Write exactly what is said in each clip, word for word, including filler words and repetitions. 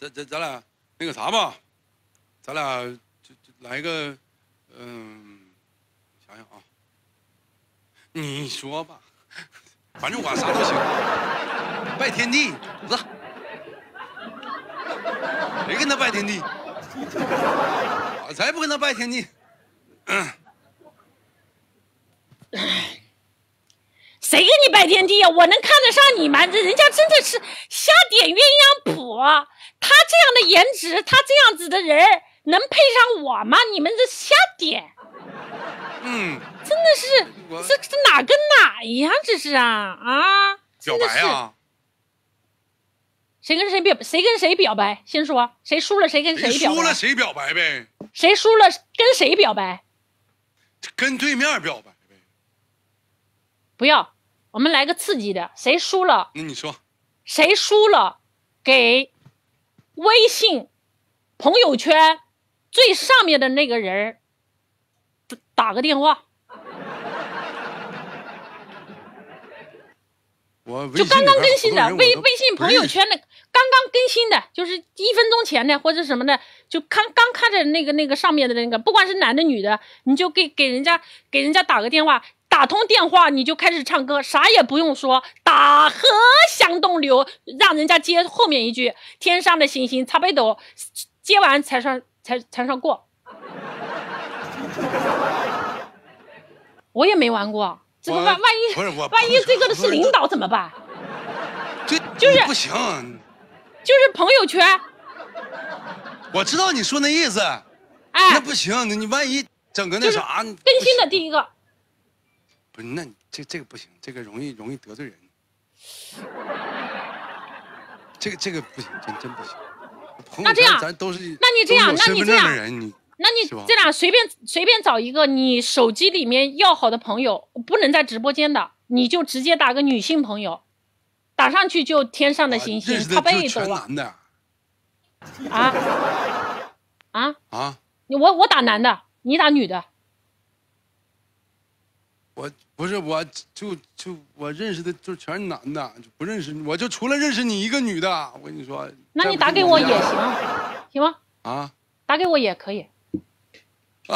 咱咱咱俩那个啥吧，咱俩就就来一个，嗯，想想啊，你说吧，反正我啥都行。拜天地，不是？谁跟他拜天地？我才不跟他拜天地。嗯。 谁跟你拜天地呀、啊？我能看得上你吗？人家真的是瞎点鸳鸯谱。他这样的颜值，他这样子的人，能配上我吗？你们这瞎点。 嗯， 真的是，这这哪跟哪呀？这是啊啊！ 表白啊！ 谁跟谁表？谁跟谁表白？先说谁输了，谁跟谁表白？ 输了谁表白呗？ 谁输了跟谁表白？ 跟对面表白呗。 不要，我们来个刺激的。谁输了？ 那你说。 谁输了，给微信朋友圈最上面的那个人打个电话。 我就刚刚更新的微微信朋友圈的，刚刚更新的，就是一分钟前的或者什么的，就看刚看着那个那个上面的那个，不管是男的女的，你就给给人家给人家打个电话，打通电话你就开始唱歌，啥也不用说，大河向东流，让人家接后面一句天上的星星擦北斗，接完才算才才算过。我也没玩过。这个万万一不是我， 万一这个是领导怎么办？ 这就是不行， 就是朋友圈。 我知道你说那意思， 哎， 那不行，你万一整个那啥， 更新的第一个， 不是，那这这个不行，这个容易容易得罪人，这个这个不行，真真不行。 那这样， 咱都是， 那你这样，那你这样， 你。 那你这样随便随便找一个你手机里面要好的朋友，不能在直播间的，你就直接打个女性朋友，打上去就天上的星星，他背都啊。啊啊啊！ 我我打男的，你打女的。 我不是，我就就我认识的就全是男的，就不认识，我就除了认识你一个女的。我跟你说， 那你打给我也行，行吗？ 啊， 打给我也可以。 啊，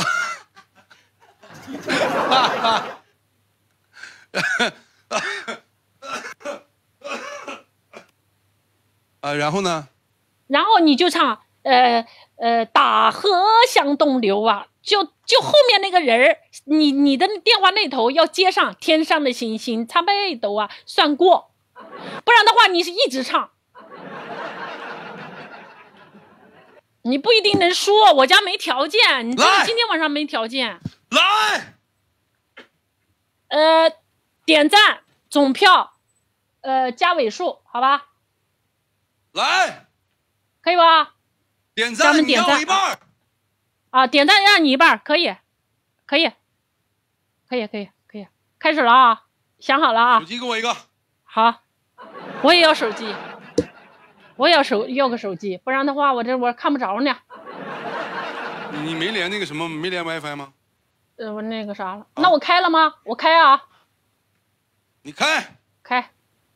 啊，然后呢？ 然后你就唱，呃呃，大河向东流啊，就就后面那个人儿，你你的电话那头要接上天上的星星擦北斗啊，算过，不然的话你是一直唱。你不一定能输，我家没条件。你今天晚上没条件。 来， 呃，点赞、总票，呃，加尾数，好吧？ 来， 可以吧？ 点赞， 点赞一半啊！点赞让你一半，可以，可以，可以，可以，可以，开始了啊！想好了啊！ 手机给我一个。 好，我也要手机。我也要手要个手机，不然的话我这我看不着呢。 你没连那个什么，没连 WiFi 吗？ 呃，我那个啥了，啊、那我开了吗？我开啊。 你开。 开。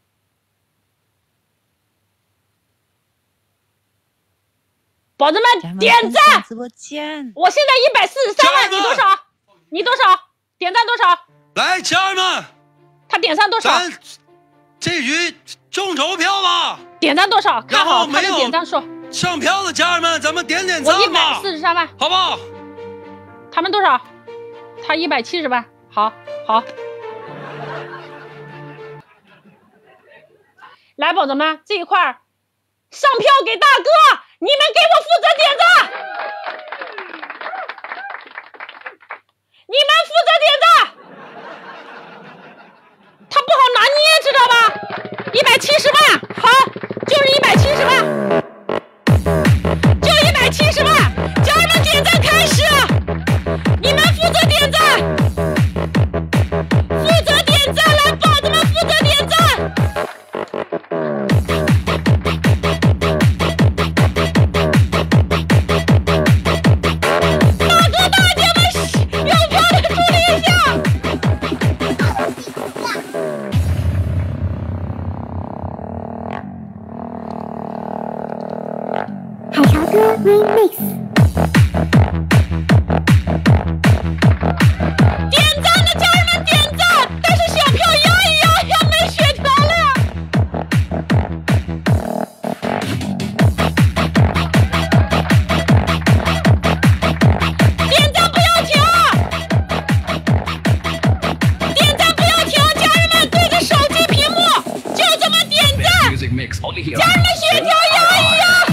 宝子们点赞！ 直播间。 我现在一百四十三万，你多少？你多少？点赞多少？ 来，家人们， 他点赞多少？ 咱这局众筹票吧。 点赞多少？看好他的点赞数。 上票的家人们，咱们点点赞吧。 我一百四十三万， 好不好？ 他们多少？他一百七十万。好，好。来，宝子们，这一块上票给大哥，你们给我负责点赞，你们负责点赞。他不好拿捏，知道吧？一百七十万，好。就是一百七十万，就一百七十万，家人们点赞开始，你们负责点赞，负责点赞，来，宝子们负责点赞。大哥大姐们，有票的助力一下。 歌 remix。 点赞的家人们点赞，但是小票摇一摇也没血条了。点赞不要停，点赞不要停，家人们对着手机屏幕就这么点赞，家人们血条摇一摇。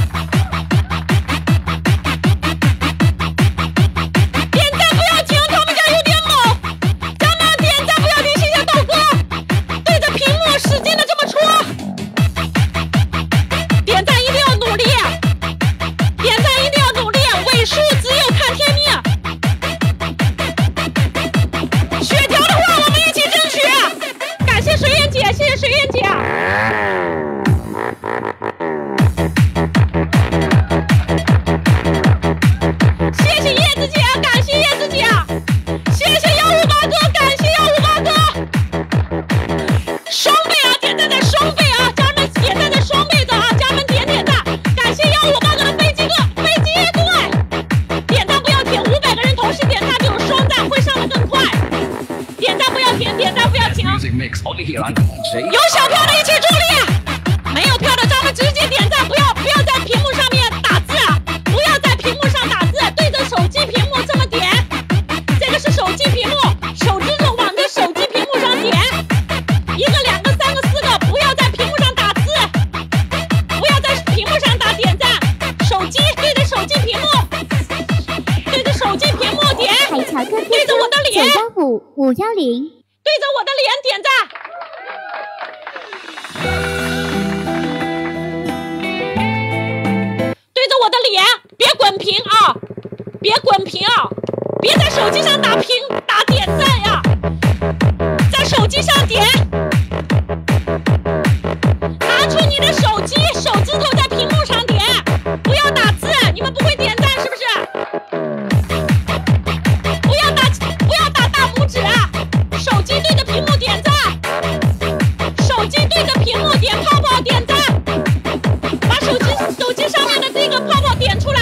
有小票的一起助力，没有票的咱们直接点赞，不要不要在屏幕上面打字，不要在屏幕上打字，对着手机屏幕这么点，这个是手机屏幕，手指头往着手机屏幕上点，一个两个三个四个，不要在屏幕上打字，不要在屏幕上打点赞，手机对着手机屏幕，对着手机屏幕点，对着我的脸， 九幺五五幺零， 对着我的脸点赞。对着我的脸，别滚屏啊！别滚屏啊！别在手机上打屏打点赞呀，在手机上点，拿出你的手机，手指头在屏幕上点，不要打字，你们不会点赞是不是？不要打不要打大拇指啊！手机对着屏幕点赞，手机对着屏幕点泡泡点赞，把手机手机上面的这个泡泡点出来，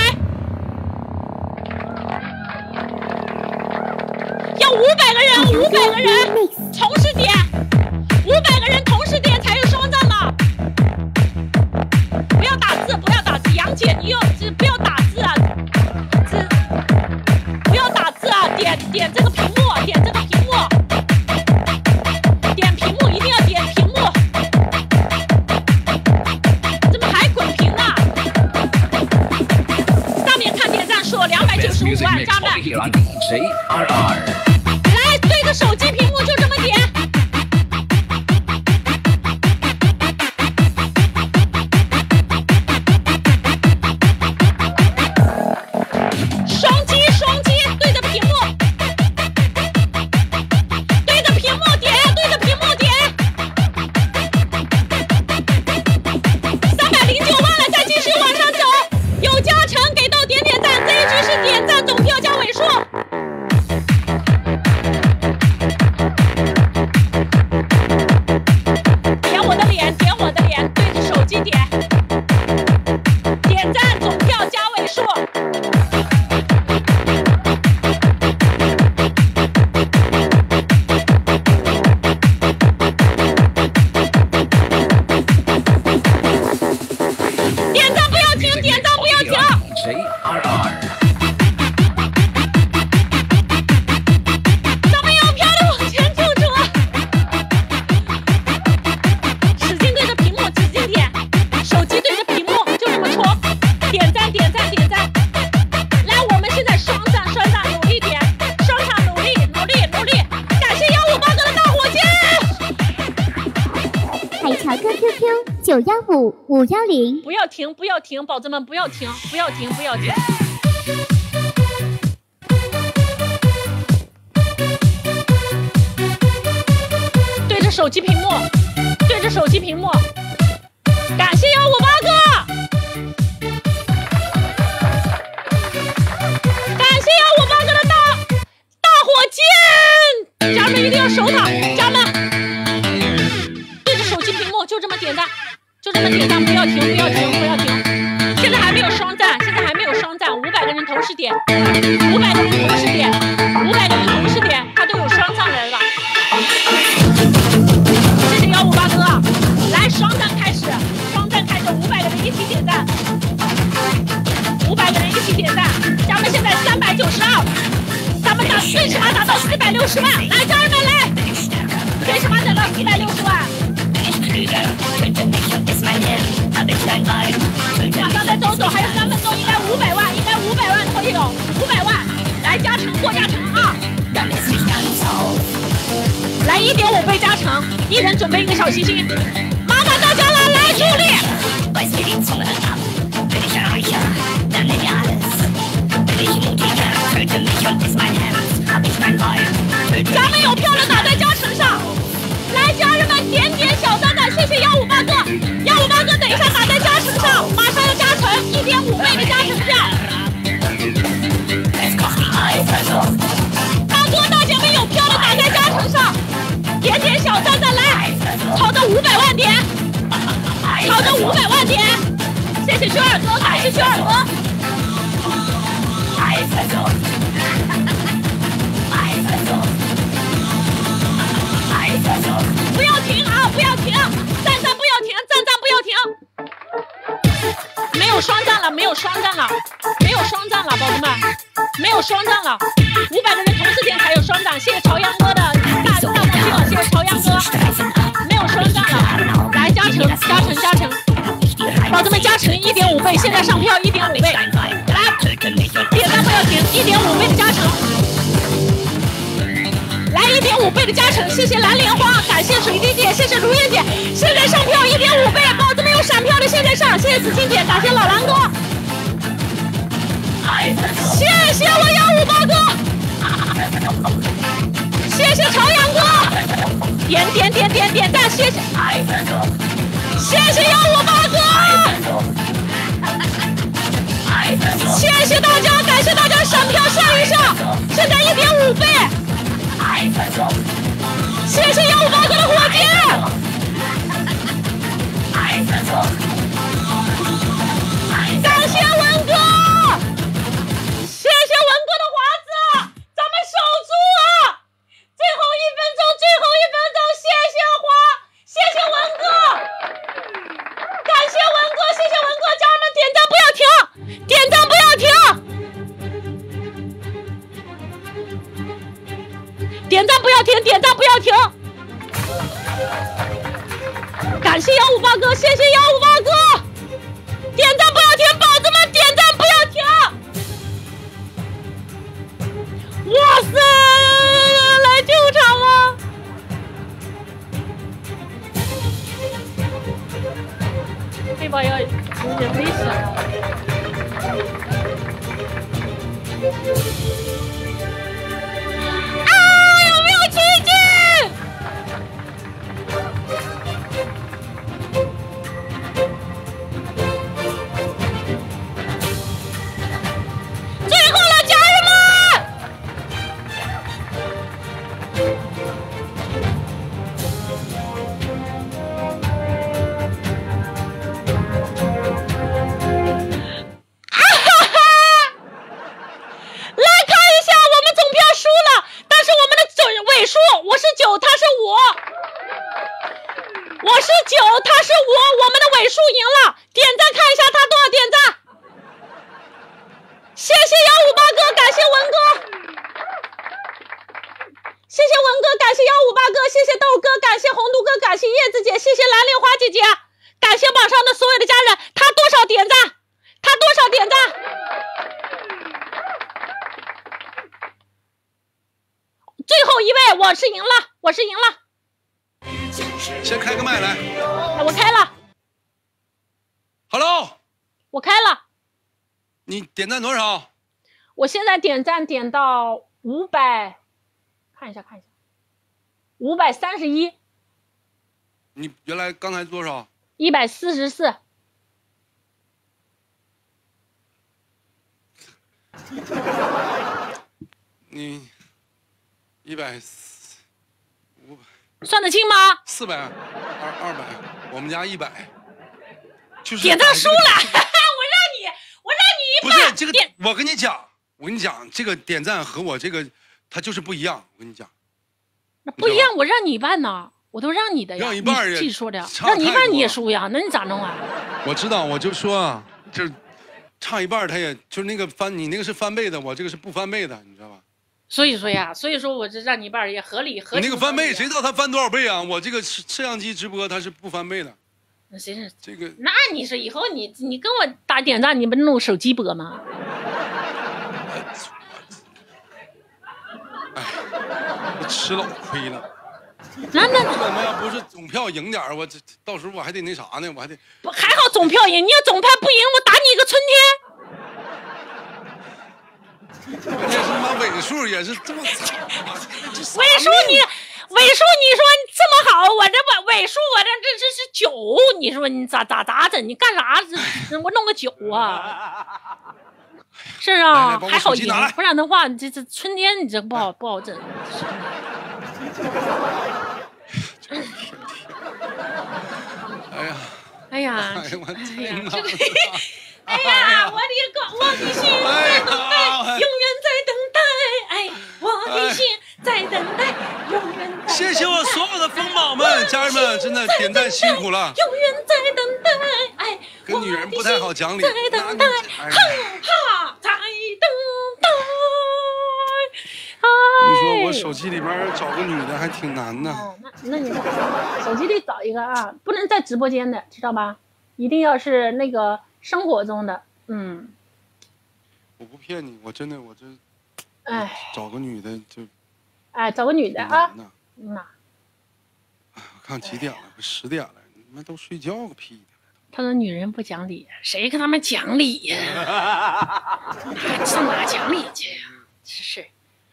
要五百个人，五百个人同时点，五百个人同时点才是双赞嘛！不要打字，不要打字，杨姐你又不要打字啊，字不要打字啊，点点这个屏幕，点这个屏幕。点屏幕一定要点屏幕，怎么还滚屏呢？上面看点赞数两百九十五万，家们，来对着手机屏幕就这么点。双击双击对着屏幕。对着屏幕点，对着屏幕点，三百零九万了，再继续往上走，有加成给到点点赞，这一局是点赞总票加尾数。点我的脸，点我的脸，对着手机点，点赞总票加尾数。点赞不要停，点赞不要停。咱们要漂亮往前救助，使劲对着屏幕，使劲点，手机对着屏幕，就这么戳，点赞点赞点赞。来，我们现在双赞双赞，努力点，双场努力努力努力。感谢幺五八哥的大火箭。 海潮哥 Q Q 九幺五五幺零， 不要停，不要停，宝子们不要停，不要停，不要停。对着手机屏幕，对着手机屏幕。感谢幺五八哥，感谢幺五八哥的大大火箭，家人们一定要守它，家人们。对着手机屏幕就这么点赞，就这么点赞，不要停，不要停，不要停。现在还没有双赞，现在还。 时点，五百个人同时点，五百个人同时点，他都有双赞人了。谢谢幺五八哥，来双赞开始，双赞开始，五百个人一起点赞，五百个人一起点赞，咱们现在三百九十二，咱们打最起码达到四百六十万，来家人们来，最起码达到四百六十万。马上再走走，还有三分钟，应该五百万，应该五百万可以有，五百万，来加成过加成啊！来一点五倍加成，一人准备一个小星星，麻烦大家了，来助力！咱们有票的打在加成上，来家人们点点小赞赞，谢谢幺五八哥，幺五八哥等一下打在加成上，马上要加成一点五倍的加成票。大哥大姐们有票的打在加成上，点点小赞赞来，超到五百万点，超到五百万点，谢谢薛二哥，感谢薛二哥。不要停啊！不要停，赞赞不要停，赞赞不要停。没有双赞了，没有双赞了，没有双赞了，宝宝们，没有双赞了。五百个人同时点才有双赞，谢谢朝阳哥的大大赞助，谢谢朝阳哥。没有双赞了，来加成加成加成，宝子们加成一点五倍，现在上票一点五倍，来点赞不要停，一点五倍的加成。来一点五倍的加成，谢谢蓝莲花，感谢水晶姐，谢谢如燕姐，现在上票一点五倍，宝子们有闪票的现在上，谢谢紫金姐，感谢老蓝哥，谢谢我幺五八哥，谢谢朝阳哥，点点点点点赞，谢谢，谢谢幺五八哥，谢谢大家，感谢大家闪票上一上，现在一点五倍。谢谢幺五八哥的火箭，感谢文哥，谢谢文哥的华子，咱们守住啊！最后一分钟，最后一分钟，谢谢华，谢谢文哥，感谢文哥，谢谢文哥，家人们点赞不要停，点赞不要停。点赞不要停，点赞不要停！感谢幺五八哥，谢谢幺五八哥！点赞不要停，宝子们点赞不要停！哇塞，来救场了！这把要有点危险。我是赢了，我是赢了。 先开个麦来。 我开了。 Hello。 我开了。 你点赞多少？ 我现在点赞点到五百，看一下看一下，五百三十一。 你原来刚才多少？ 一百四十四。 你一百五百算得清吗？ 四百二二百，我们家一百，就是点赞输了。我让你，我让你一百。 不是这个，我跟你讲， 我跟你讲，这个点赞和我这个他就是不一样。我跟你讲， 那不一样，我让你办呢，我都让你的呀， 让一半也自己说的，让你一半你也输呀，那你咋弄啊？ 我知道，我就说啊，就差一半，他也就是那个翻，你那个是翻倍的，我这个是不翻倍的，你知道吧？ 所以说呀，所以说我这让你一半也合理合理。 你那个翻倍，谁知道他翻多少倍啊？我这个摄像机直播它是不翻倍的。 那谁是这个？ 那你说以后你你跟我打点赞，你不弄手机播吗？ 哎，我吃老亏了。 那那怎么样？不是总票赢点我这到时候我还得那啥呢？我还得不还好总票赢，你要总票不赢，我打你一个春天。 关键是他妈尾数也是这么惨， 尾数你尾数你说你这么好，我这尾尾数我这这这是九，你说你咋咋咋整？你干啥？这我弄个九啊？是啊，还好赢，不然的话，这这春天你这不好不好整。 哎呀， 哎呀， 哎呀，我天哪！ 哎呀，我的个，我的心在等待，永远在等待。哎，我的心在等待，永远在。 谢谢我所有的风宝们，家人们，真的点赞辛苦了。 永远在等待，哎， 跟女人不太好讲理。 在等待，哼哈，在等待。 你说我手机里边找个女的还挺难的。 哦，那那你手机里找一个啊，不能在直播间的，知道吧？一定要是那个生活中的，嗯。 我不骗你，我真的我这， 哎， 找个女的就， 哎，找个女的啊， 嗯呐。哎，我看几点了？快十点了，你们都睡觉个屁的！ 他说女人不讲理，谁跟他们讲理呀？上哪讲理去呀？真是。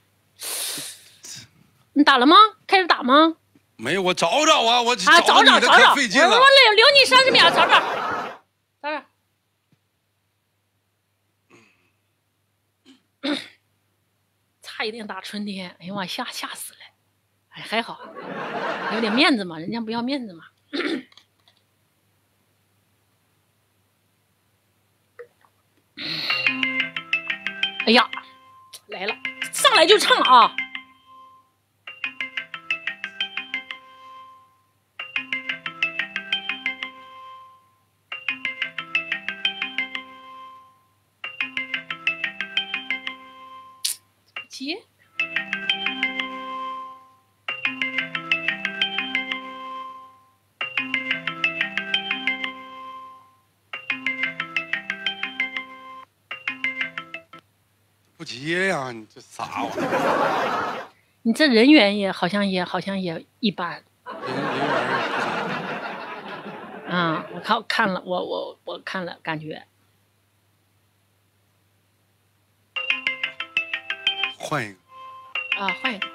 你打了吗？开始打吗？ 没有，我找找啊，我啊，找找找找，我我留留你三十秒，找找，找找。差一点打春天，哎呀妈，吓吓死了！哎，还好，有点面子嘛，人家不要面子嘛。哎呀，来了，上来就唱啊！接。 不接呀，你这啥玩意儿？ 你这人缘也好像也好像也一般。 人人缘嗯，我看看了，我我我看了，感觉。 换一个。 啊，换一个，换一个。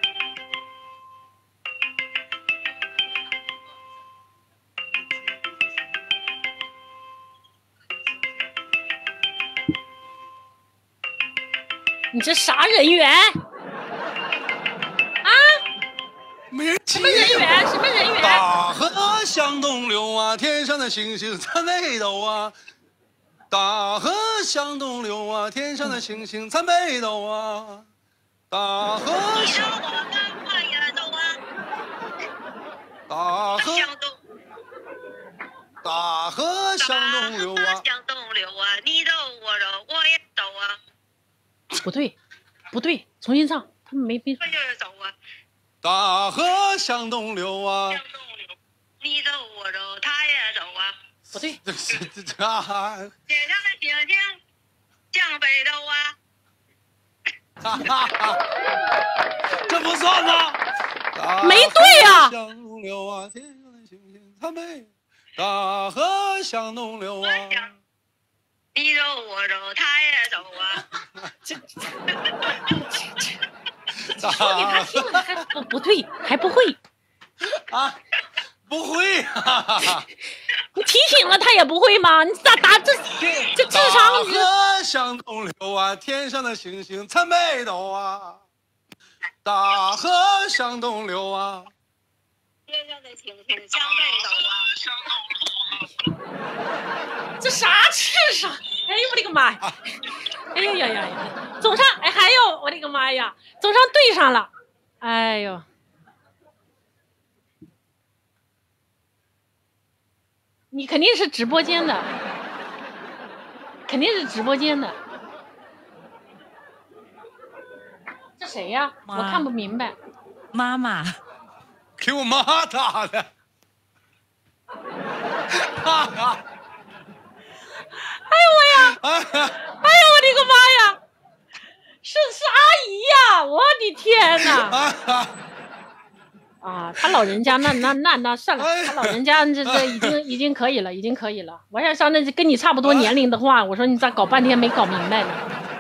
你这啥人缘？啊？ 没人接。 什么人缘？什么人缘？ 大河向东流啊，天上的星星参北斗啊。大河向东流啊，天上的星星参北斗啊。大河向大河大河向东流啊， 向东流啊，你走我走我也走啊。 不对，不对，重新唱，他们没没。 我就是走啊。 大河向东流啊， 向东流，你走我走他也走啊。 不对， 这这这啊！ 天上的星星向北斗啊。 哈哈哈，这不算吗？ 没对呀。 向东流啊，天上的星星参北，大河向东流啊。 你走我走他也走啊。 这这说给他听了，还不不对，还不会啊？不会啊！ 你提醒了他也不会吗？你咋答这这智商？ 大河向东流啊，天上的星星参北斗啊。大河向东流啊， 天上的星星向北斗啊。 这啥智商？ 哎呦我的个妈呀！哎呀呀呀呀！总上哎还有我的个妈呀！总上对上了，哎呦！你肯定是直播间的，肯定是直播间的。这谁呀？我看不明白。 妈妈， 给我妈打的。 哎呦我呀！哎呦我的个妈呀！是是阿姨呀！我的天哪！啊，他老人家那那那那算了，他老人家这这已经已经可以了，已经可以了。我要像那跟你差不多年龄的话，我说你咋搞半天没搞明白呢？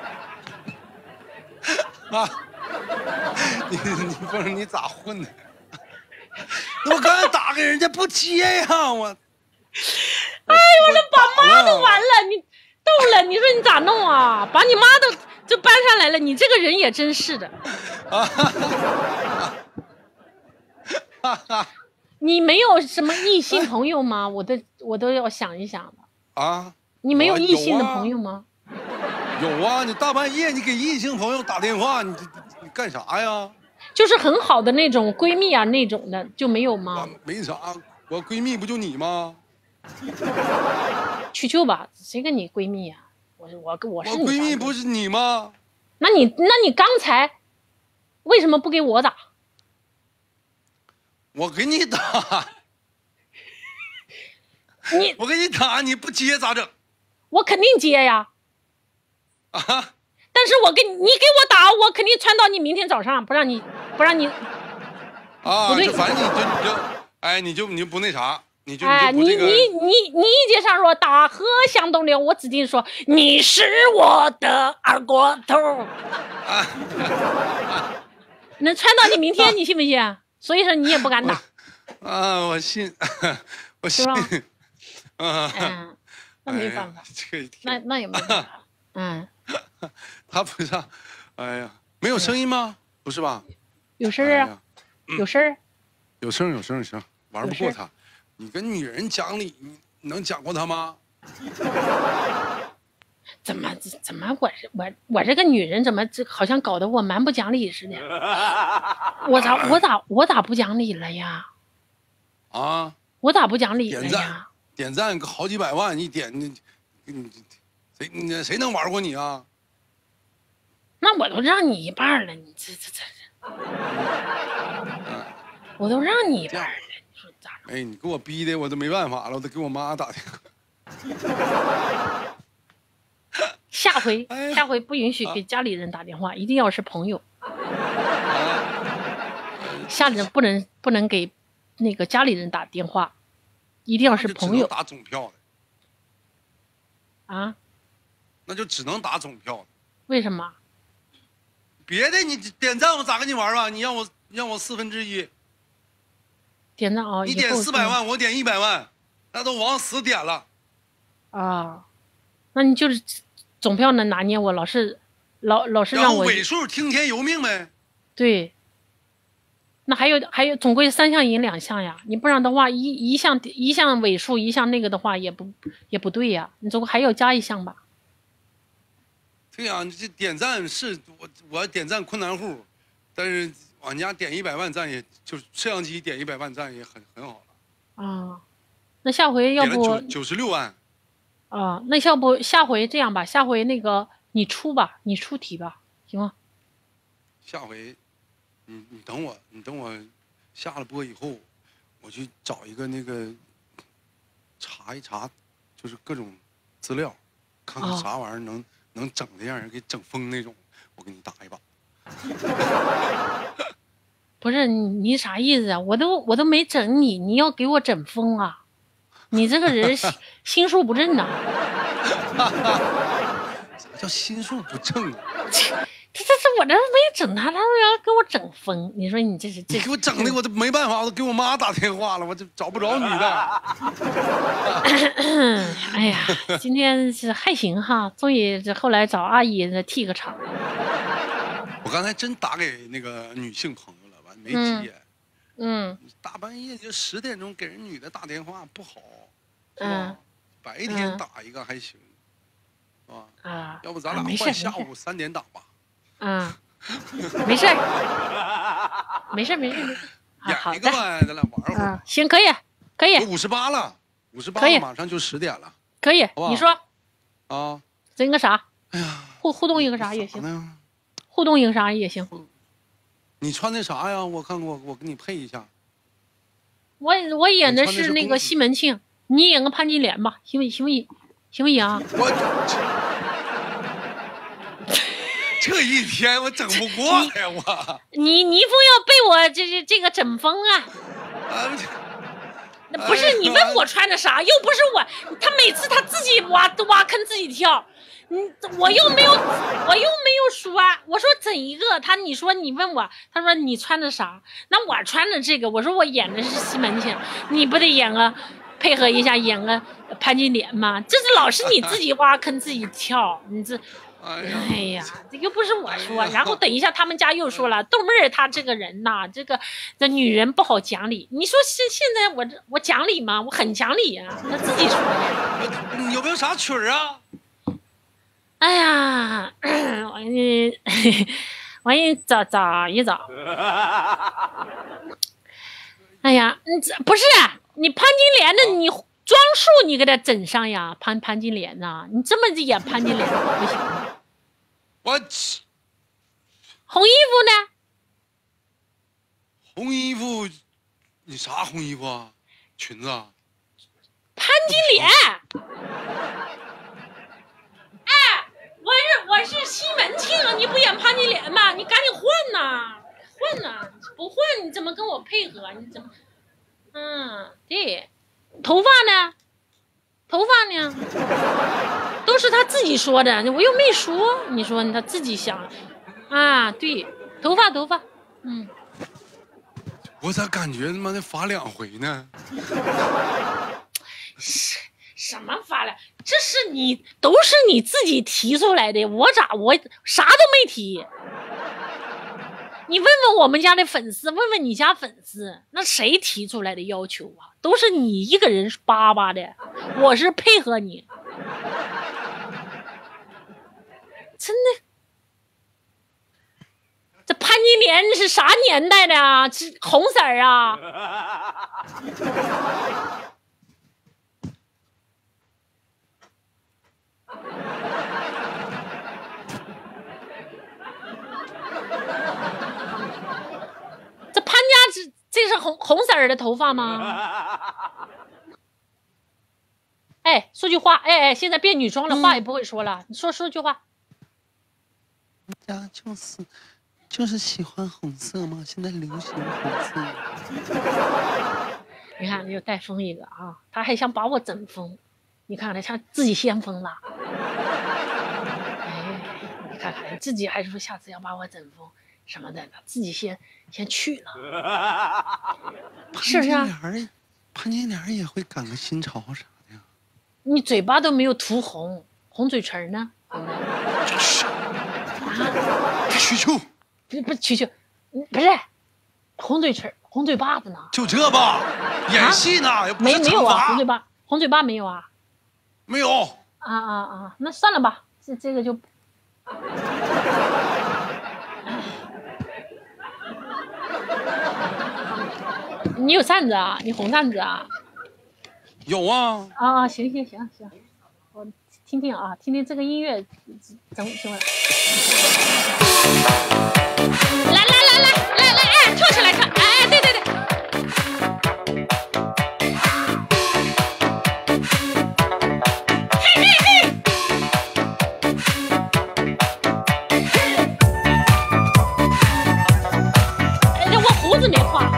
啊！你你不是你咋混的？我刚才打给人家不接呀，我。 哎呦，我这把妈都完了，你逗了，你说你咋弄啊？把你妈都就搬上来了，你这个人也真是的。你没有什么异性朋友吗？我都我都要想一想了。 啊？ 你没有异性的朋友吗？ 有啊，你大半夜你给异性朋友打电话，你你干啥呀？ 就是很好的那种闺蜜啊，那种的就没有吗？ 没啥，我闺蜜不就你吗？ 去去吧，谁跟你闺蜜呀、啊？我我我是你我闺蜜不是你吗？ 那你那你刚才为什么不给我打？ 我给你打， 你我给你打，你不接咋整？ 我肯定接呀。 啊！ 但是我给你给我打，我肯定穿到你明天早上，不让你不让你。 啊， 不对， 就反正你就你就，哎，你就你就不那啥，你就哎， 你就不这个。 你你你你一接上说大河向东流，我指定说你是我的二锅头。啊、能穿到你明天，你信不信？所以说你也不敢打。 啊，我信，我信。 啊，嗯，那没办法， 哎、这个那那也没办法。嗯， 他不是，哎呀，没有声音吗？不是吧？ 有声啊，哎嗯、有声， 有声有声行，玩不过他。你跟女人讲理，你能讲过他吗？ 怎么怎么我我我这个女人怎么这好像搞得我蛮不讲理似的？我咋我咋我咋不讲理了呀？ 啊！ 我咋不讲理了点赞呀？ 点赞好几百万，一点你你谁你谁能玩过你啊？ 那我都让你一半了，你这这这， 嗯、 我都让你一半了，你说咋整？ 哎，你给我逼的我都没办法了，我得给我妈打电话。 下回、哎、下回不允许给家里人打电话，啊、一定要是朋友。啊、下人不能不能给那个家里人打电话，一定要是朋友。 打总票的。啊？ 那就只能打总票的。 为什么？ 别的你点赞我咋跟你玩啊？你让我让我四分之一。 点赞啊！ 你点四百万，我点一百万，那都往死点了。 啊，那你就是总票能拿捏我，老是老老是让我尾数听天由命呗。 对。那还有还有，总归三项赢两项呀！你不然的话，一一项一项尾数，一项那个的话也不也不对呀。你总归还要加一项吧？ 对呀、啊，你这点赞是我我点赞困难户，但是往家点一百万赞，也就是摄像机点一百万赞也很很好了。 啊，那下回要不九十六万。 啊，那要不下回这样吧，下回那个你出吧，你出题吧，行吗？ 下回。你你等我，你等我下了播以后，我去找一个那个查一查，就是各种资料，看看啥玩意儿能、哦、能整的让人给整疯那种，我给你打一把。 不是你你啥意思啊？我都我都没整你，你要给我整疯啊？你这个人心术不正呐、啊！ 啥叫心术不正啊？ 这这这我这没整他，他要给我整疯。你说你这是这给我整的我都没办法，我都给我妈打电话了，我就找不着女的。 哎呀，今天是还行哈，终于这后来找阿姨这替个场。 我刚才真打给那个女性朋友了，完没接。 嗯。嗯大半夜就十点钟给人女的打电话不好，是吧？ 嗯。 白天打一个还行。 是吧？ 啊， 要不咱俩没事换下午三点档吧？ 嗯，没事没事没事没事。啊，好的， 演一个呗，咱俩玩会儿。 嗯，行，可以，可以， 五十八了，五十八可以马上就十点了。 可以， 好不好你说啊？ 整个啥？ 哎呀， 互互动一个啥也行， 呢？ 互动一个啥也行。 你穿的啥呀？我看我我给你配一下。 我我演的你穿的是是那个公主西门庆，你演个潘金莲吧，行不行不行？行不行啊？ 我这一天我整不过来呀，我。 你你一定要被我这这这个整疯啊！ 啊那不是你问我穿的啥，又不是我，他每次他自己挖挖坑自己跳，嗯，我又没有我又没有说，我说整一个，他你说你问我，他说你穿的啥，那我穿的这个，我说我演的是西门庆，你不得演个配合一下演个潘金莲吗？这是老是你自己挖坑自己跳，你这。 哎呀， 哎呀，这又不是我说，然后等一下他们家又说了，豆妹儿她这个人呐，这个这女人不好讲理。你说现现在我这我讲理吗？我很讲理呀、啊，她自己说的。 你有没有啥曲儿啊？ 哎呀，我你我给你找找一找。哎呀，你这不是你潘金莲的你。装束你给他整上呀，潘潘金莲呐、啊，你这么演潘金莲不行。 我红衣服呢？ 红衣服，你啥红衣服啊？裙子啊？ 潘金莲。哎，我是我是西门庆啊，你不演潘金莲吗？你赶紧换呐，换呐！不换你怎么跟我配合？你怎么？嗯，对。头发呢？头发呢？都是他自己说的，我又没说。你说他自己想啊？对，头发，头发，嗯。 我咋感觉他妈的罚两回呢？ 什什么罚了？这是你都是你自己提出来的，我咋我啥都没提？你问问我们家的粉丝，问问你家粉丝，那谁提出来的要求啊？都是你一个人叭叭的，我是配合你，真的。这潘金莲是啥年代的啊？是红色儿啊？这潘家这这是红红色儿的头发吗？哎，说句话，哎哎，现在变女装了，话也不会说了，你说说句话。 家就是就是喜欢红色嘛，现在流行红色。 你看，又带疯一个啊！他还想把我整疯，你看他像自己先疯了。哎，你看看自己还说下次要把我整疯什么的，他自己先先去了，是不是啊？ 潘金莲也会赶个新潮啥的呀？ 你嘴巴都没有涂红，红嘴唇呢？红的。啊， 去去， 不不去去，不是红嘴唇、红嘴巴子呢？ 就这吧，演戏呢， 啊、 也不没没有啊，红嘴巴， 巴，红嘴巴没有啊？ 没有。 啊啊啊！那算了吧，这这个就。你有扇子啊？你红扇子啊？ 有啊。 啊啊！行行行行，我听听啊，听听这个音乐，整行了。来来来来来来，哎，跳起来跳，哎哎，对对对。嘿嘿嘿。哎，我胡子没画。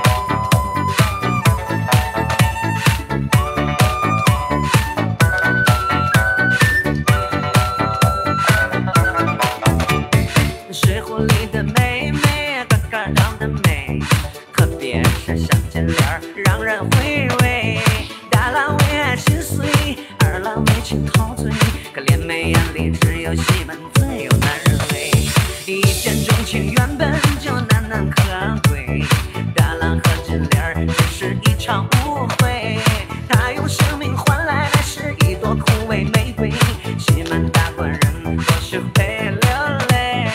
让人回味，大郎为爱心碎，二郎为情陶醉，可怜妹眼里只有戏门子有男人味。一见钟情原本就难能可贵，大郎和金莲只是一场误会，他用生命换来的是一朵枯萎玫瑰，西门大官人学会流泪。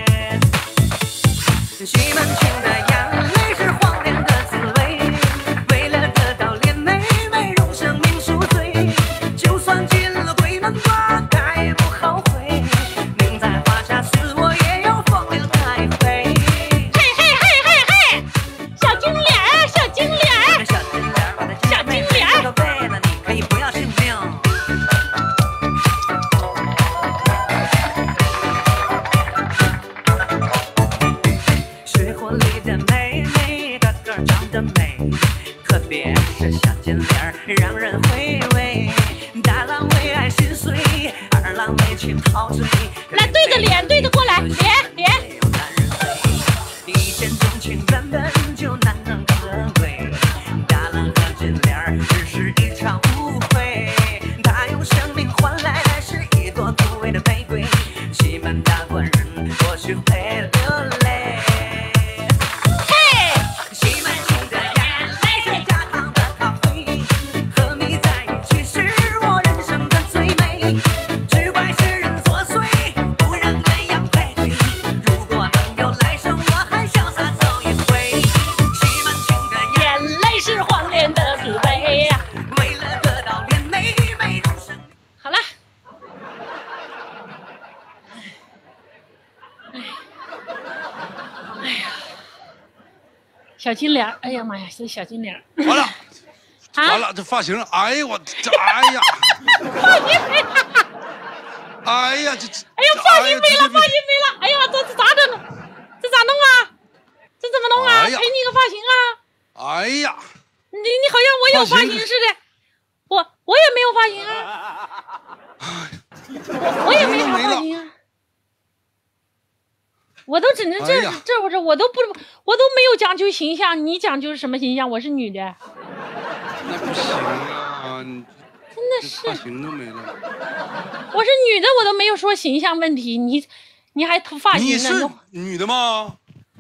西门庆的眼泪是黄连的滋味，为了得到脸美，美容生命赎罪，就算进了鬼门关，他也不后悔。命在华夏死，我也要风流太会。 嘿嘿嘿嘿嘿，小金脸儿，小金脸儿， 小金脸儿，我的小金脸儿，这个辈子你可以不要姓命。水火里的妹妹，个个长得美，特别是小金脸儿，让人回味。大郎为爱心碎，二郎为情陶醉。 来对着脸，对着过来，脸脸。 一见钟情原本就难能可贵，大郎和金莲儿只是一场误会，他用生命换来的是一朵枯萎的玫瑰，西门大官人或许会流泪。嘿，西门庆的眼泪是加糖的咖啡，和你在一起是我人生的最美，只怪世人作祟，不让鸳鸯配对。如果能有来生，我还潇洒走一回。西门庆的眼眼泪是黄连的滋味呀。 为了得到脸美，美容生命。 好了，哎呀，小金脸儿，哎呀妈呀，是小金脸儿完了， 啊！ 完了，这发型，哎呦我这，哎呀，哎呀这， 哎呀，发型没了，发这型没了！哎呀，这这咋整？这咋弄啊？这怎么弄啊？ 哎呀赔你个发型啊！ 哎呀， 你你好像我有发发型型似的，我我也没有发型啊，我我也没啥发型啊，我都只能这哎呀这不是我都不我都没有讲究形象，你讲究什么形象？我是女的， 那不行啊，你真的这是发型都没了。 我是女的，我都没有说形象问题，你你还头发你是型呢？ 女的吗？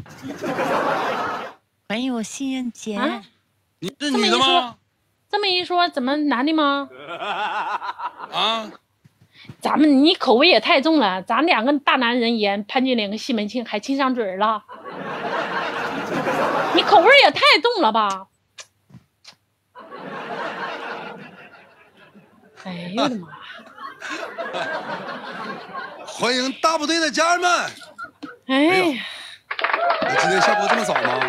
欢迎我新人节， 啊， 你是这么一说女的吗？ 这么一说，怎么男的吗？ 啊， 咱们你口味也太重了，咱两个大男人演潘金莲跟西门庆还亲上嘴儿了，你口味也太重了吧？哎呦我的妈！ 欢迎大部队的家人们。 哎呀， 我今天下播这么早吗？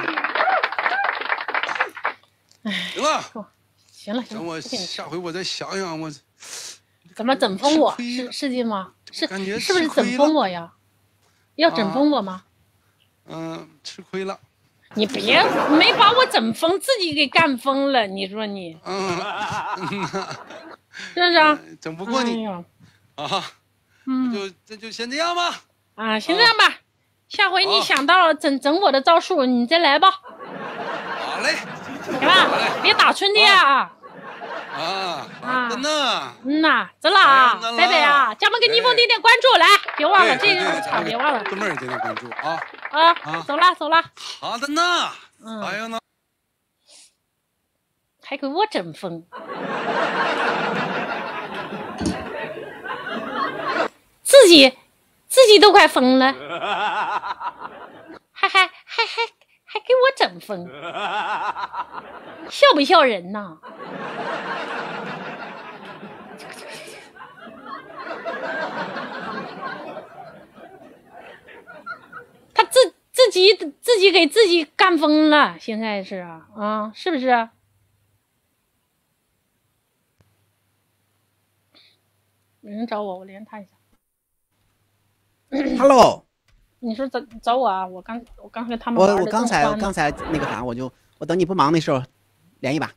行了， 行了行了， 等我不跟你下回我再想想，我怎么整疯我？ 吃亏了是是的吗？是感觉是不是整吃亏了疯我呀？要整疯我吗？ 嗯吃亏了。 你别没把我整疯，自己给干疯了。你说你嗯， 是不是啊？ 整不过你哎呀， 啊， 嗯就这就先这样吧。 啊，先这样吧。下回你好想到整整我的招数，你再来吧， 好嘞， 行吧？别打春的啊！ 啊，好的呢。 嗯呐，走了啊哎那，了拜拜啊！家门给逆风点点关注，来，别忘了，这对对对个场别忘了哥们儿点点关注啊。 啊啊！ 走了走了， 好的呢。 嗯还有呢。 还给我整疯，自己自己都快疯了，还还还还还给我整疯，笑不笑人呐？他自自己自己给自己干疯了，现在是啊啊，是不是？有人找我，我连他一下。 Hello， 你说找找我啊？我刚我刚跟他们我玩得我刚才正欢呢刚才那个啥，我就我等你不忙的时候连一把。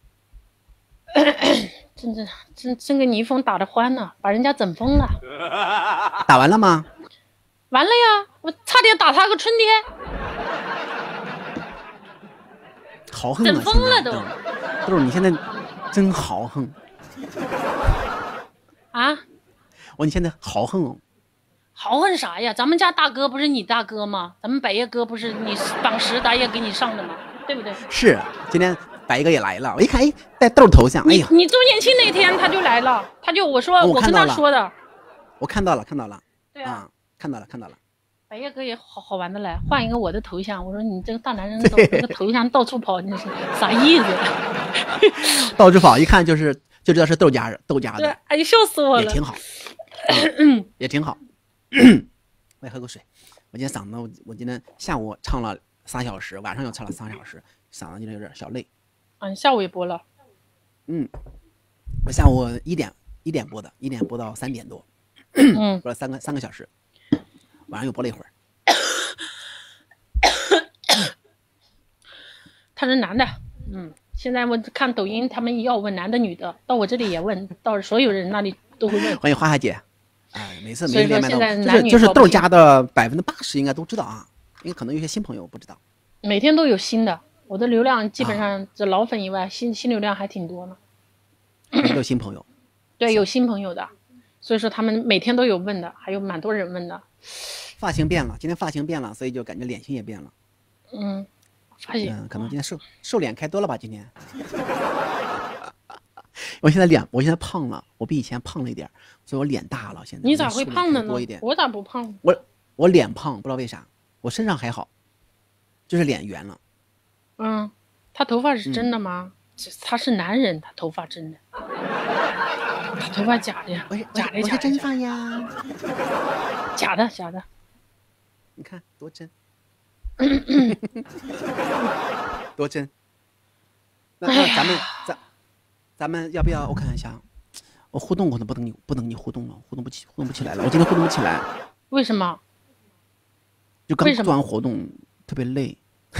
真真真真跟倪峰打得欢呢，把人家整疯了。 打完了吗？ 完了呀，我差点打他个春天， 豪横啊！ 整疯了都现在豆豆，你现在真豪横啊！ 我你现在豪横哦。 豪横啥呀？咱们家大哥不是你大哥吗？咱们百叶哥不是你榜十大爷给你上的吗？对不对？ 是，今天白哥也来了，我一看，哎，带豆头像，哎呀， 你周年庆那天他就来了，他就我说、 哦我我跟看到了他说的， 我看到了，看到了。 对啊， 啊， 看到了看到了。 白夜哥也好好玩的嘞，换一个我的头像。我说你这个大男人怎么这个头像到处跑，你是啥意思？ 到处跑，一看就是就知道是豆家人豆家对， 的， 哎呀，笑死我了。 也挺好，也挺好。我也喝口水。我今天嗓子，我我今天下午唱了仨小时，晚上又唱了仨小时，嗓子今天有点小累。 啊，你下午也播了？ 嗯，我下午一点一点播的，一点播到三点多， 嗯， 播了三个三个小时，晚上又播了一会儿。 他是男的，嗯，现在我看抖音，他们要问男的女的，到我这里也问，到所有人那里都会问。 欢迎花花姐，哎，每次所以说每次连麦现在都就是男女高频就是豆家的百分之八十应该都知道啊，因为可能有些新朋友不知道。 每天都有新的，我的流量基本啊上这老粉以外，新新流量还挺多呢。 每天都有新朋友， 对，有新朋友的，所以说他们每天都有问的，还有蛮多人问的。 发型变了，今天发型变了，所以就感觉脸型也变了。 嗯，发现嗯，可能今天瘦瘦脸开多了吧？今天，我现在脸，我现在胖了，我比以前胖了一点，所以我脸大了。现在你咋会瘦脸胖的呢开多一点？？ 我咋不胖？ 我我脸胖，不知道为啥，我身上还好，就是脸圆了。 嗯，他头发是真的吗？这他是男人，他头发真的，他头发假的呀我是，我假的假的是我是真发呀， 假的假的。 你看多真，多真。那那咱们咱咱们要不要？我看一下，我互动可能不能你不能你互动了，互动不起互动不起来了。我今天互动不起来， 为什么？ 就刚为什么做完活动特别累，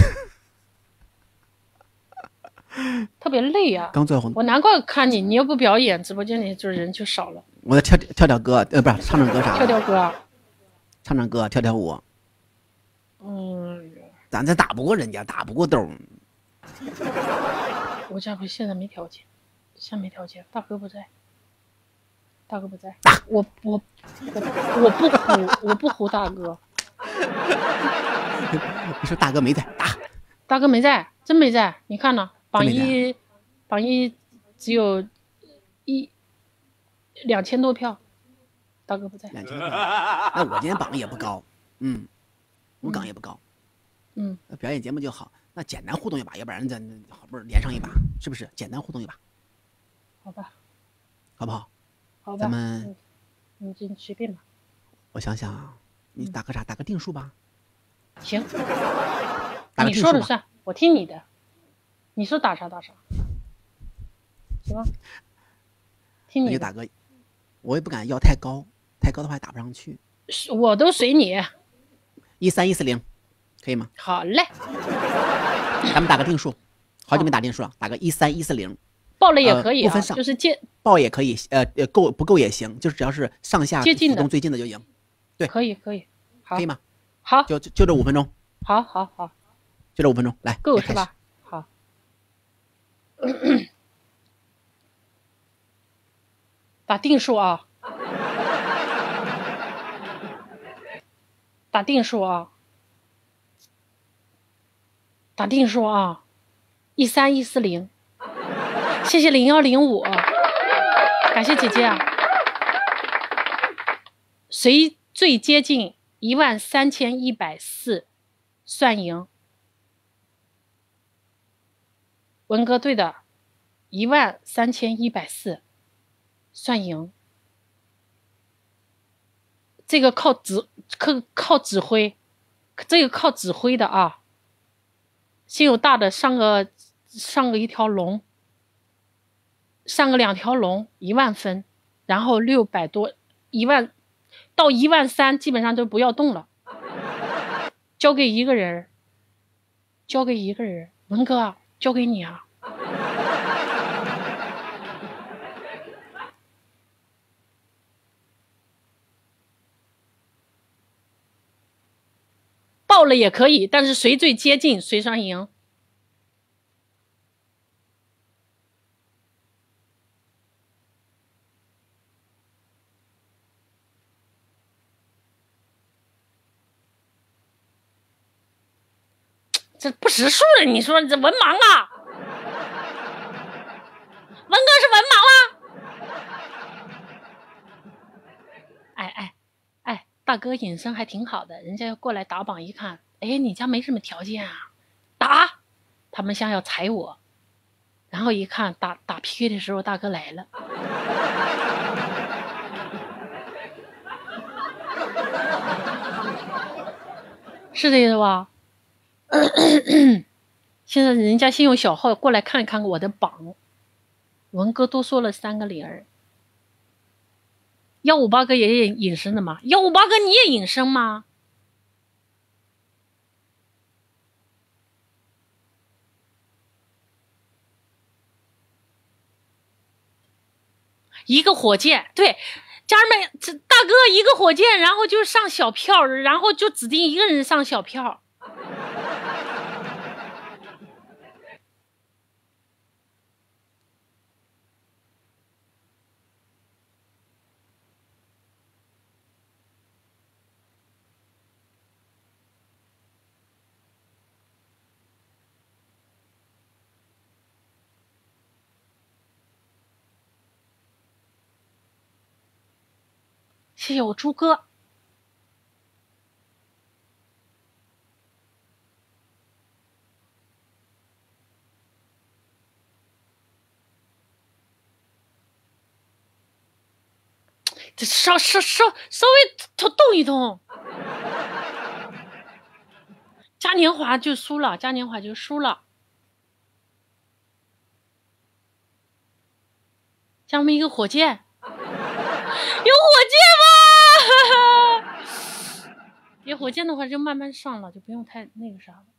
特别累呀、 刚做完活动， 我难怪看你，你又不表演，直播间里就人就少了。 我在跳跳跳歌，呃，不是唱唱歌啥的， 跳跳歌啊， 唱唱歌跳跳舞， 嗯， 咱这打不过人家，打不过豆儿。 我这回现在没条件，现在没条件，大哥不在，大哥不在，我我我我不唬，我不唬大哥， 你说大哥没在打， 大哥没在，真没在。你看呢？榜真没一，榜一只有一两千多票，大哥不在。 两千多。那我今天榜也不高，嗯，我岗也不高， 嗯， 那表演节目就好，那简单互动一把，要不然咱好不是连上一把，是不是？简单互动一把， 好吧， 好不好？ 好吧， 咱们嗯你这你随便吧。 我想想啊，你打个啥？打个定数吧， 行， 打个你定数吧。 说了算，我听你的。你说打啥打啥，行吧？听你的， 那就打个，我也不敢要太高，太高的话也打不上去。 我都随你。 一三一四零，可以吗？ 好嘞， 咱们打个定数，好久没打定数了，打个一三一四零， 报了也可以啊， 呃不分上就是接报也可以，呃呃够不够也行，就是只要是上下接近的浮动最近的就赢，对可以可以，好， 可以？吗？ 好， 就就就这五分钟， 好，好，好， 就这五分钟，来，开始？ 够是吧？好，打定数啊，打定数啊，打定数啊，一三一四零，谢谢零幺零五，感谢姐姐啊，谁最接近一万三千一百四算赢？文哥对的，一万三千一百四算赢。这个靠指靠靠指挥，这个靠指挥的啊。先有大的上个上个一条龙，上个两条龙一万分，然后六百多一万到一万三基本上都不要动了，交给一个人，交给一个人，文哥啊。交给你啊！报了也可以，但是谁最接近谁算赢。这不识数了，你说这文盲啊？文哥是文盲啊？哎哎哎， 大哥隐身还挺好的，人家过来打榜一看，哎，你家没什么条件啊，打，他们想要踩我，然后一看打打 P K 的时候，大哥来了。是这意思吧？现在人家先用小号过来看看我的榜，文哥多说了三个零儿。幺五八哥也隐身的吗？幺五八哥你也隐身吗？一个火箭，对，家人们，这大哥一个火箭，然后就上小票，然后就指定一个人上小票。谢谢我猪哥。这稍稍稍稍微动动一动，嘉年华就输了，嘉年华就输了。加我们一个火箭，有火箭吗？有火箭的话就慢慢上了，就不用太那个啥了。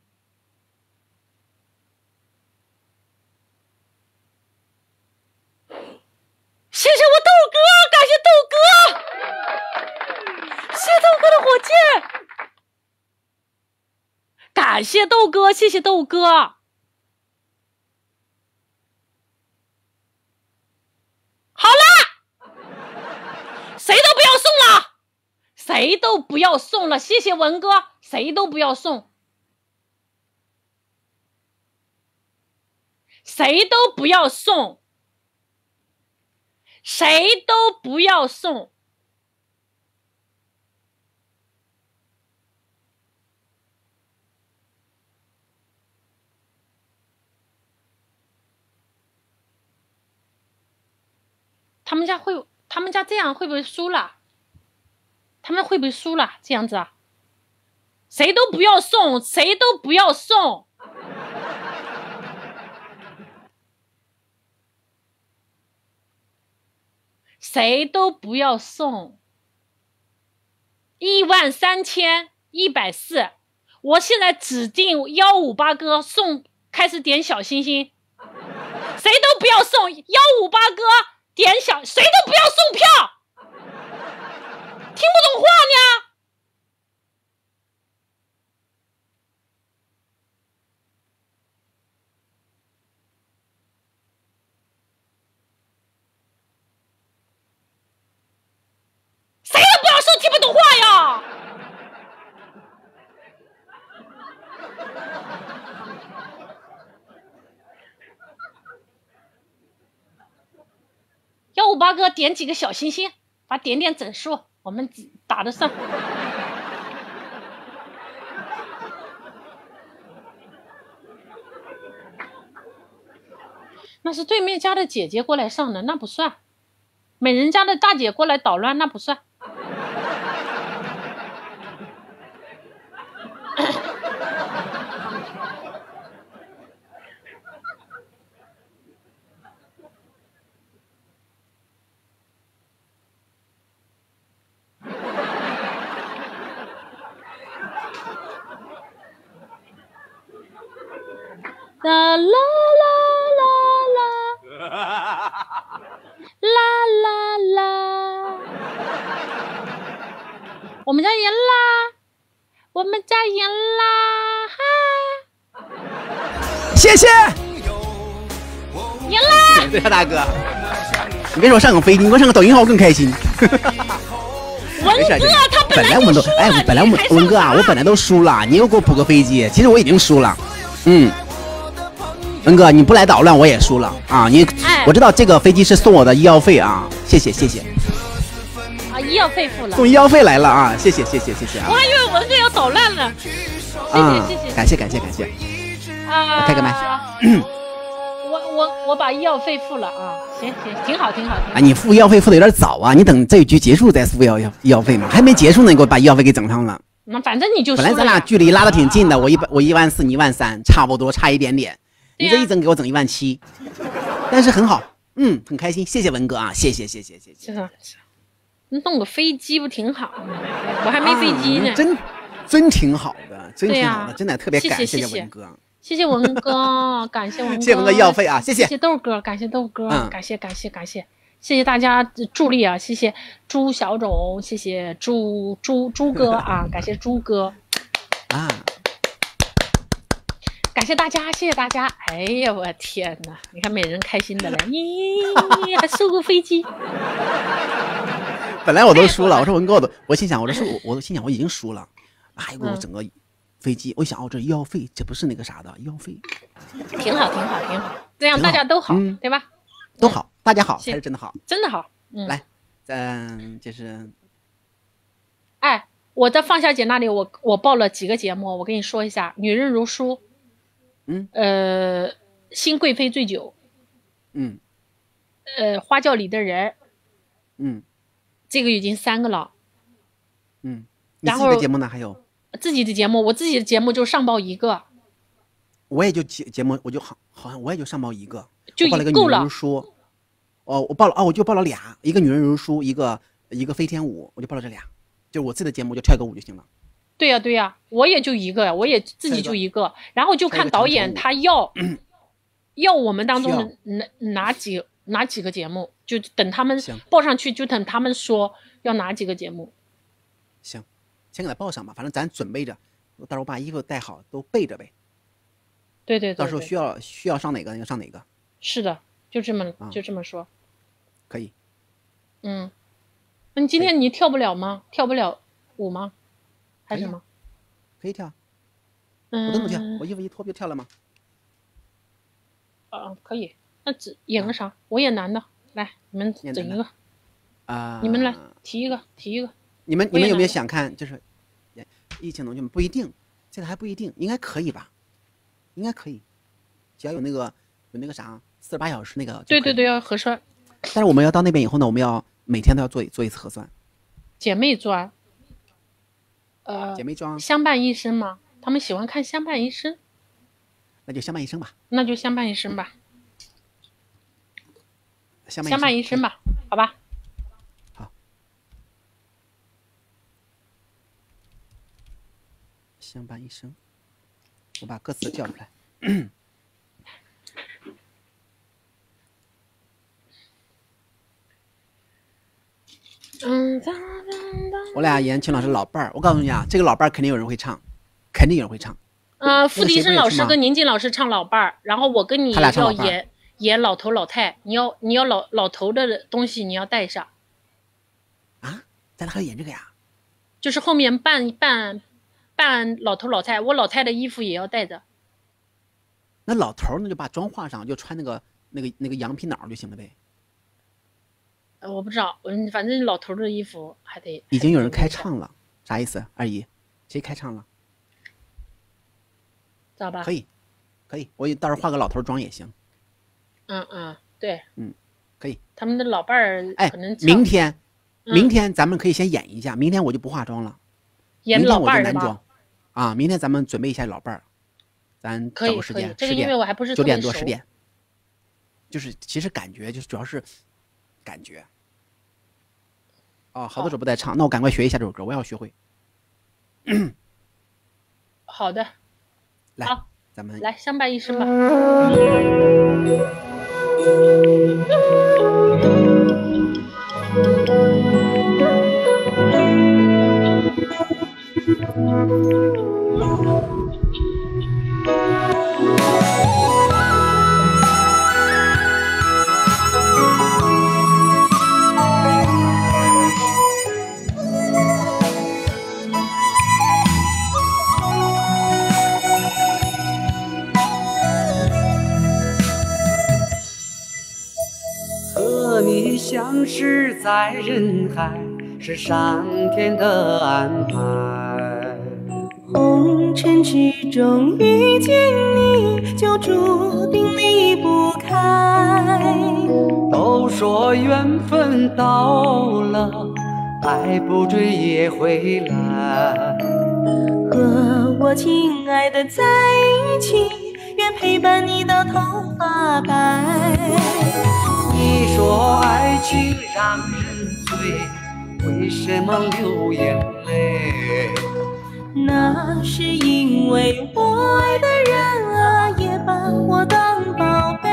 谢谢我豆哥，感谢豆哥，谢谢豆哥的火箭，感谢豆哥，谢谢豆哥。好了，谁都不要送了，谁都不要送了，谢谢文哥，谁都不要送，谁都不要送。谁都不要送，他们家会，他们家这样会不会输了？他们会不会输了？这样子啊？谁都不要送，谁都不要送。谁都不要送，一万三千一百四，我现在指定幺五八哥送，开始点小星星，谁都不要送，幺五八哥点小，谁都不要送票，听不懂话呢。谁都不要说听不懂话呀！幺五八哥点几个小星星，把点点整数，我们打得上。那是对面家的姐姐过来上的，那不算。美人家的大姐过来捣乱，那不算。啦啦啦啦啦啦啦！我们家赢啦！我们家赢啦！哈！ 谢谢， 赢啦！ 对呀，大哥，你别说上个飞机，你给我上个抖音号我更开心。 文哥他本来我们都哎，本来我们文哥啊，我本来都输了，你又给我补个飞机，其实我已经输了，嗯。文哥，你不来捣乱，我也输了啊！你， 哎、 我知道这个飞机是送我的医药费啊，谢谢谢谢。 哎医药费付了， 送医药费来了啊！谢谢谢谢谢谢啊！ 我还以为文哥要捣乱了， 啊， 谢谢谢谢， 感谢感谢感谢啊！ 我开个麦。 我我我把医药费付了啊，行行，挺好挺好。挺好啊，你付医药费付的有点早啊，你等这一局结束再付医药医药费嘛，还没结束呢，你给我把医药费给整上了。 那反正你就本来咱俩距离拉的挺近的，我一我一万四，你一万三，差不多差一点点。你这一整给我整一万七，但是很好，嗯，很开心，谢谢文哥啊，谢谢谢谢谢谢。 弄个飞机不挺好吗？我还没飞机呢， 啊、真真挺好的，真挺好的， 啊、 真的特别感谢谢文哥， 谢谢文哥，感谢文哥， 谢谢文哥医药费啊，谢谢， 谢谢豆哥，感谢豆哥， 嗯、 感谢感谢感谢，谢谢大家助力啊，谢谢朱小种，谢谢朱朱朱哥啊，感谢朱哥啊。 感谢大家，谢谢大家！哎呀，我天哪！你看每人开心的了，咦，还收个飞机。 本来我都输了，我说文哥，我都我心想，我说我我心想我已经输了，还给我整个飞机，我想哦，这医药费这不是那个啥的医药费， 挺好，挺好，挺好，这样大家都好， 嗯、 对吧？ 都好，大家好才是真的好， 真的好。嗯、 来，嗯，就是， 哎，我在放小姐那里，我我报了几个节目，我跟你说一下，《女人如书》。 嗯， 呃，新贵妃醉酒， 嗯， 呃，花轿里的人， 嗯， 这个已经三个了， 嗯，你自己的节目呢？还有自己的节目，我自己的节目就上报一个， 我也就节节目我就好好像我也就上报一个， 就报了个女人如书，哦，我报了哦，我就报了俩，一个女人如书，一个一个飞天舞，我就报了这俩，就我自己的节目就跳一个舞就行了。 对呀、啊、对呀、啊，我也就一个呀，我也自己就一个，然后就看导演他要要我们当中的哪哪几哪几个节目，就等他们报上去，就等他们说要哪几个节目。 行，先给他报上吧，反正咱准备着，到时候把衣服带好都备着呗。 对对 对, 对， 到时候需要需要上哪个就上哪个。 是的，就这么、啊、就这么说。 可以。 嗯，那你今天你跳不了吗？跳不了舞吗？还是什么？ 可以跳，我都能跳，我衣服一脱不就跳了吗？ 啊，可以。那只演个啥？啊、我演男的，来，你们整一个。 啊、呃， 你们来提一个，提一个。 你们你们有没有想看？就是疫情同学们不一定，现在还不一定，应该可以吧？应该可以，只要有那个有那个啥四十八小时那个。 对对对，要核酸。 但是我们要到那边以后呢，我们要每天都要做做一次核酸。 姐妹装。呃， 姐妹装相伴一生吗？他们喜欢看相伴一生， 那就相伴一生吧。 那就相伴一生吧。 相伴相伴一生吧，好吧。 好。相伴一生，我把歌词叫出来。 嗯， 我俩演秦老师老伴儿，我告诉你啊，这个老伴儿肯定有人会唱，肯定有人会唱。 呃，付笛声老师跟宁静老师唱老伴儿，然后我跟你要演演老头老太，你要你要老老头的东西你要带上。 啊，咱俩还要演这个呀？ 就是后面扮扮扮老头老太，我老太的衣服也要带着。 那老头那就把妆化上，就穿那个那个那个羊皮袄就行了呗。 呃，我不知道，嗯，反正老头的衣服还得。 已经有人开唱了，啥意思？二姨，谁开唱了？ 知道吧？ 可以，可以，我到时候化个老头妆也行。 嗯嗯，对， 嗯，可以。 他们的老伴儿哎， 可能明天， 嗯、 明天咱们可以先演一下，明天我就不化妆了。 演老伴儿是吧？ 啊，明天咱们准备一下老伴儿，咱找个时间， 这个因为我还不是九点多十点。就是其实感觉就是主要是感觉。哦，好多主播在唱，那我赶快学一下这首歌，我要学会。 好的， 来， 好， 咱们来相伴一生吧。 和你相识在人海， 是上天的安排。 红尘之中遇见你，就注定离不开。 都说缘分到了，爱不追也回来。 和我亲爱的在一起，愿陪伴你到头发白。 你说爱情让人醉，为什么流眼泪？ 那是因为我爱的人啊，也把我当宝贝。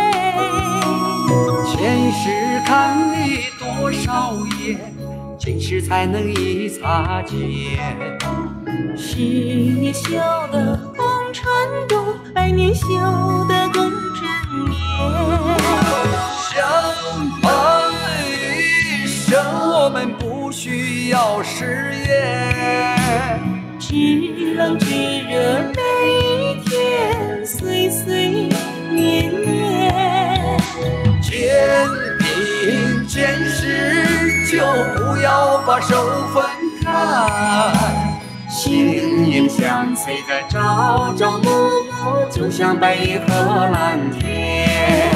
前世看你多少眼，今世才能一擦肩。 十年修得红尘渡，百年修得共枕眠。 相伴一生，我们不需要誓言， 知冷知热每一天，岁岁年年。 肩并肩时就不要把手分开，心影相随的朝朝暮暮，就像白云和蓝天。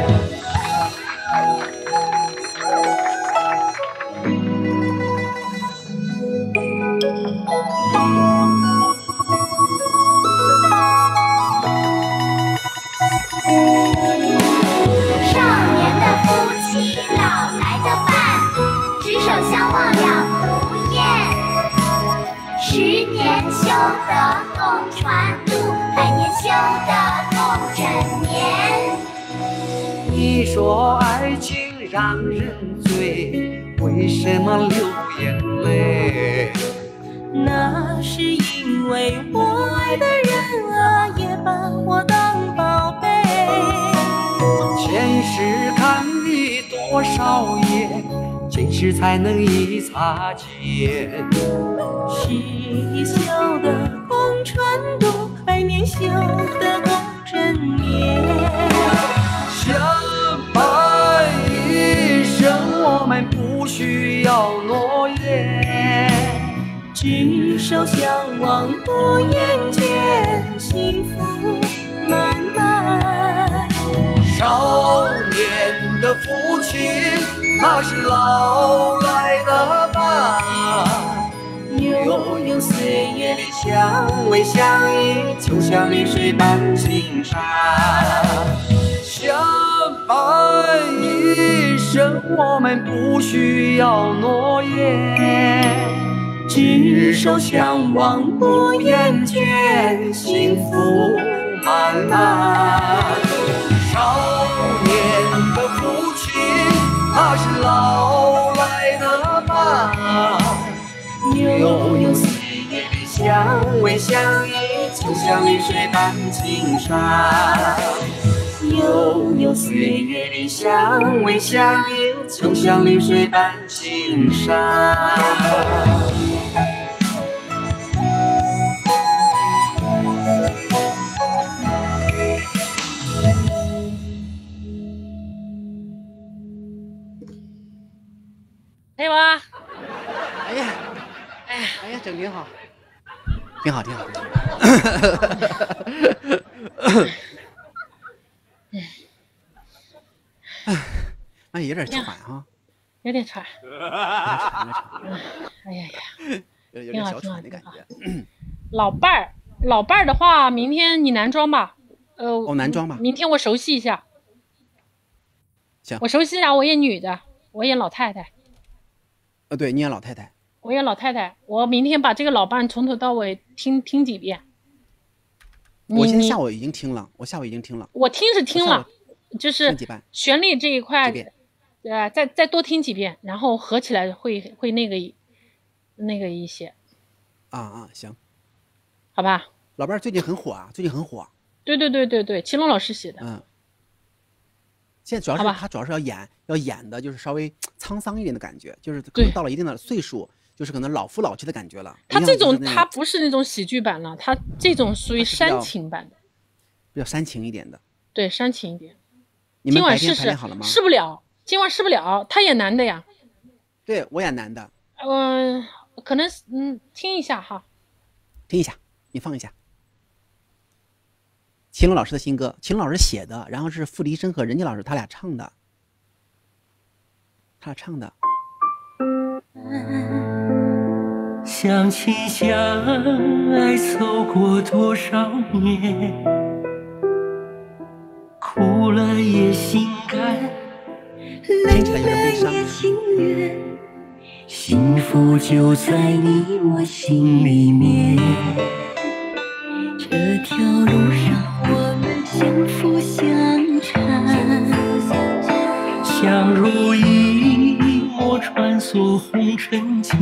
少年的夫妻老来的伴，执手相望两不厌。十年修得共船渡，百年修得共枕眠。 你说爱情让人醉，为什么流眼泪？ 那是因为我爱的人啊，也把我当宝贝。 前世看你多少眼，今世才能一擦肩。 十年修得共船渡，百年修得共枕眠。 相伴一生，我们不需要诺言， 执手相望不厌倦，幸福满满。 少年的夫妻，那是老来的伴， 悠悠岁月里相偎相依，就像绿水般青山。 相伴一生，我们不需要诺言， 执手相望不厌倦，幸福满满。 少年的夫妻，他是老来的伴， 悠悠岁月里相偎相依，就像绿水般青山。悠悠岁月里相偎相依，就像绿水般青山。 可以吗？ 哎呀，哎呀，哎呀，整挺好，挺好，挺好。哎，有点喘哈， 有点喘。 有点喘，有点喘。 哎呀呀， 有有点小喘的感觉。 老伴儿，老伴儿的话，明天你男装吧。呃， 哦，男装吧。 明天我熟悉一下。 行。 我熟悉一下，我演女的，我演老太太。 呃，对，你演老太太。 我演老太太，我明天把这个老伴从头到尾听听几遍。 我现在下午已经听了，我下午已经听了。 我听是听了，就是旋律这一块，呃，再再多听几遍，然后合起来会会那个那个一些。 啊啊，行， 好吧。 老伴儿最近很火啊，最近很火。 对对对对对，祁隆老师写的。 嗯。现在主要是他主要是要演要演的就是稍微沧桑一点的感觉，就是可能到了一定的岁数，就是可能老夫老妻的感觉了。 他这种他不是那种喜剧版了，他这种属于煽情版的， 比较煽情一点的。 对，煽情一点。 你们今晚试试，试不了，今晚试不了。他演男的呀。 对，我演男的。 嗯、呃，可能嗯，听一下哈， 听一下，你放一下。秦龙老师的新歌，秦龙老师写的，然后是付笛声和任杰老师他俩唱的，他俩唱的。 相亲相爱走过多少年，哭了也心甘， 听起来有点悲伤。 幸福就在你我心里面。 这条路上我们相扶相搀， 相濡以沫穿梭红尘间，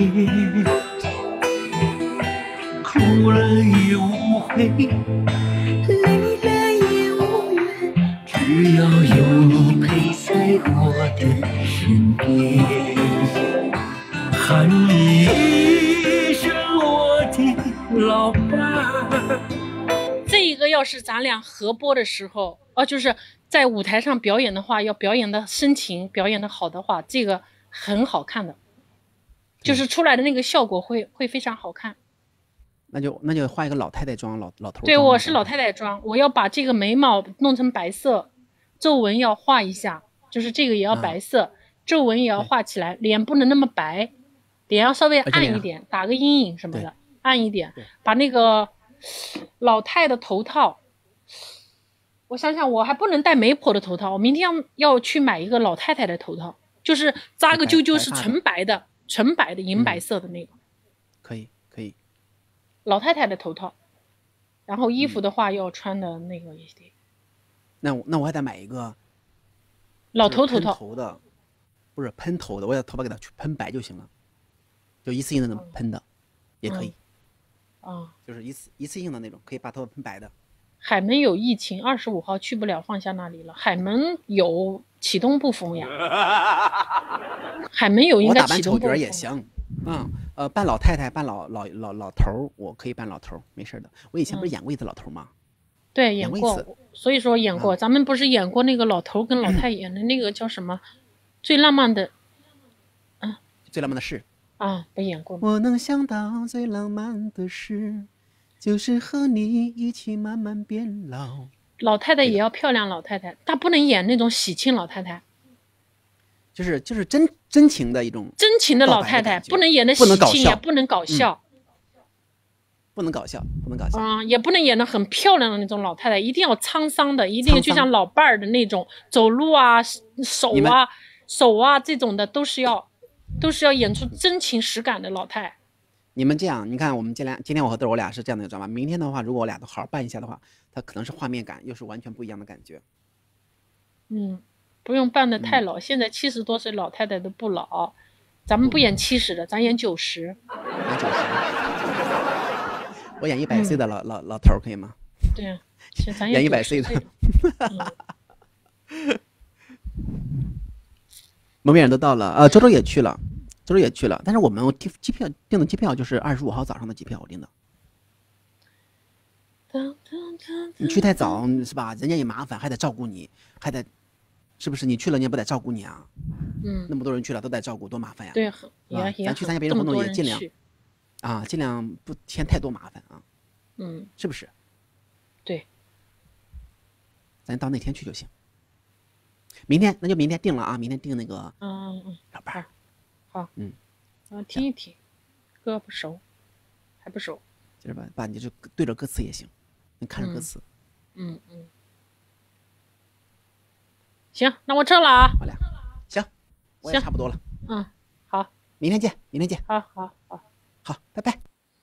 哭了也无悔， 累了也无怨， 只要有你陪在我的身边，喊你一声我的老伴儿。 这一个要是咱俩合播的时候，哦，就是在舞台上表演的话，要表演的深情，表演的好的话，这个很好看的，就是出来的那个效果会会非常好看。 那就那就画一个老太太妆，老老头妆。 对，我是老太太妆，我要把这个眉毛弄成白色，皱纹要画一下，就是这个也要白色，啊、皱纹也要画起来，脸不能那么白，脸要稍微暗一点，打个阴影什么的，暗一点，把那个老太的头套，我想想，我还不能戴媒婆的头套，我明天要要去买一个老太太的头套，就是扎个揪揪是纯白的，纯白的银白色的那个， 嗯、可以可以。 老太太的头套，然后衣服的话要穿的那个一点。 那我那我还得买一个老头头套， 头的，不是喷头的，我要头发给它去喷白就行了，就一次性的那种喷的、嗯、也可以。 啊、嗯， 就是一次一次性的那种，可以把头发喷白的。 海门有疫情，二十五号去不了，放下那里了。海门有启东不封呀，海门有应该启东不封。 我打扮丑角也行。嗯，呃，扮老太太，扮老老老老头，我可以扮老头，没事的。我以前不是演过一次老头吗？ 嗯、对，演过，所以说演过、嗯。咱们不是演过那个老头跟老太演的那个叫什么？嗯、最浪漫的， 啊，最浪漫的事啊，不演过吗？ 我能想到最浪漫的事，就是和你一起慢慢变老。 老太太也要漂亮，老太太，她不能演那种喜庆老太太。 就是就是真真情的一种真情的老太太，不能演的喜庆，也不能搞笑、 嗯，不能搞笑，不能搞笑， 嗯，也不能演的很漂亮的那种老太太，一定要沧桑的，一定就像老伴儿的那种走路啊、手啊、手啊这种的，都是要都是要演出真情实感的老太。 你们这样，你看我们今天今天我和豆我俩是这样的，知道吗？明天的话，如果我俩都好好办一下的话，它可能是画面感又是完全不一样的感觉。 嗯。不用扮得太老、嗯，现在七十多岁老太太都不老，咱们不演七十的，咱演九十。 演九十，我演一百岁的老、嗯、老老头可以吗？ 对啊，咱演一百岁的。蒙面人都到了，呃，周周也去了，周周也去了，但是我们机机票订的机票就是二十五号早上的机票，我订的。你去太早是吧？人家也麻烦，还得照顾你，还得。是不是你去了你也不得照顾你啊？ 嗯， 那么多人去了都得照顾，多麻烦呀！ 对，也也咱去参加别人活动也尽量啊，尽量不添太多麻烦啊。 嗯， 是不是？ 对， 咱到那天去就行。明天那就明天定了啊，明天定那个嗯嗯老伴儿。 好， 嗯， 啊，听一听，歌不熟，还不熟， 就是吧，把你就对着歌词也行，你看着歌词。 嗯嗯。嗯行，那我撤了啊。 好嘞，行，我也差不多了。 嗯，好， 明天见，明天见。 好好好， 好，拜拜。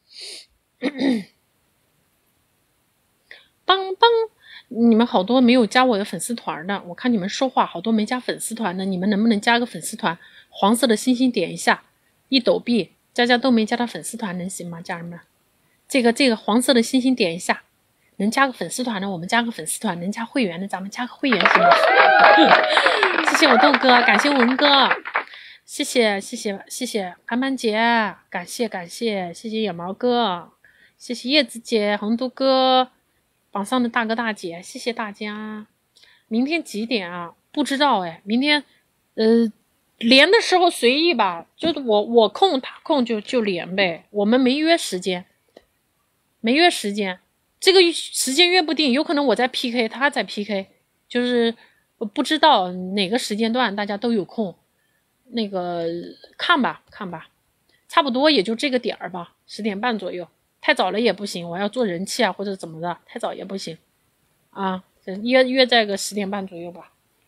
邦邦，你们好多没有加我的粉丝团的，我看你们说话好多没加粉丝团的，你们能不能加个粉丝团？黄色的星星点一下，一抖币，佳佳都没加到粉丝团，能行吗，家人们？这个这个黄色的星星点一下。能加个粉丝团的，我们加个粉丝团；能加会员的，咱们加个会员行吗？谢谢我豆哥，感谢文哥，谢谢谢谢谢谢盘盘姐，感谢感谢谢谢野毛哥，谢谢叶子姐、红都哥，榜上的大哥大姐，谢谢大家。明天几点啊？不知道哎，明天呃连的时候随意吧，就是我我空他空就就连呗，我们没约时间，没约时间，这个时间约不定，有可能我在 P K， 他在 P K， 就是不知道哪个时间段大家都有空，那个看吧看吧，差不多也就这个点儿吧，十点半左右，太早了也不行，我要做人气啊或者怎么的，太早也不行啊，约约在个十点半左右吧。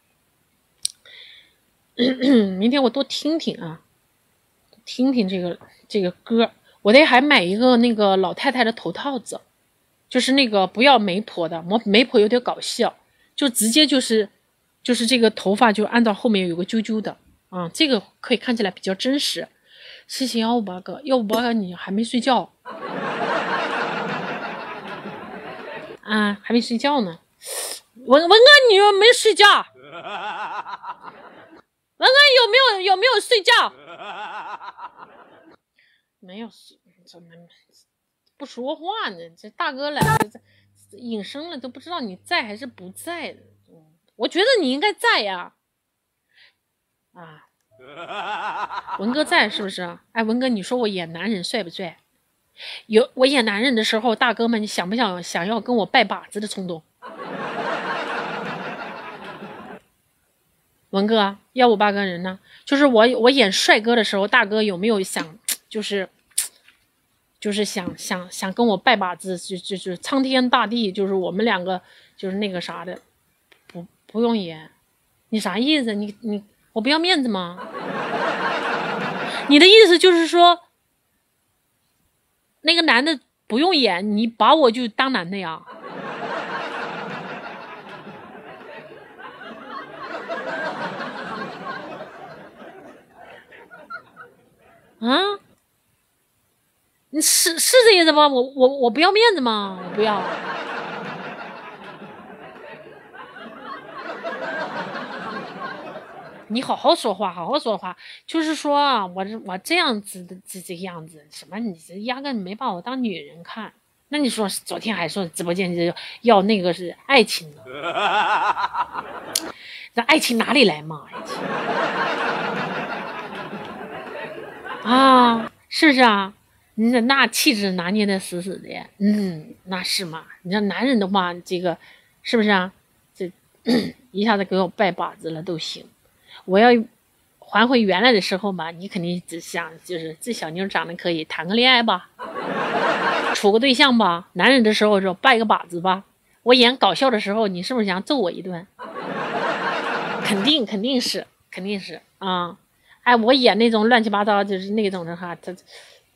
明天我多听听啊，听听这个这个歌，我得还买一个那个老太太的头套子，就是那个不要媒婆的，我媒婆有点搞笑，就直接就是就是这个头发就按照后面有个揪揪的啊，这个可以看起来比较真实。谢谢幺五八哥，幺五八哥你还没睡觉啊？还没睡觉呢？文文哥你又没睡觉？文哥有没有有没有睡觉？没有睡，怎么不说话呢？这大哥来了，这隐身了都不知道你在还是不在的。嗯，我觉得你应该在呀。啊，文哥在是不是？哎，文哥，你说我演男人帅不帅？有我演男人的时候，大哥们，你想不想想要跟我拜把子的冲动？文哥，幺五八个人呢？就是我我演帅哥的时候，大哥有没有想就是就是想想想跟我拜把子，就就是苍天大地，就是我们两个就是那个啥的，不不用演，你啥意思？你你我不要面子吗？你的意思就是说，那个男的不用演，你把我就当男的呀？啊，你是是这意思吗？我我我不要面子吗？我不要。你好好说话，好好说话。就是说啊，我这我这样子的这这个样子，什么？你这压根没把我当女人看。那你说昨天还说直播间就要那个是爱情呢？这爱情哪里来嘛？爱情啊，是不是啊？你这那气质拿捏的死死的，嗯，那是嘛？你这男人的话，这个是不是啊？这一下子给我拜把子了都行。我要还回原来的时候吧，你肯定只想就是这小妞长得可以，谈个恋爱吧，处个对象吧。男人的时候说拜个把子吧。我演搞笑的时候，你是不是想揍我一顿？肯定肯定是肯定是啊。哎，我演那种乱七八糟，就是那种的哈，他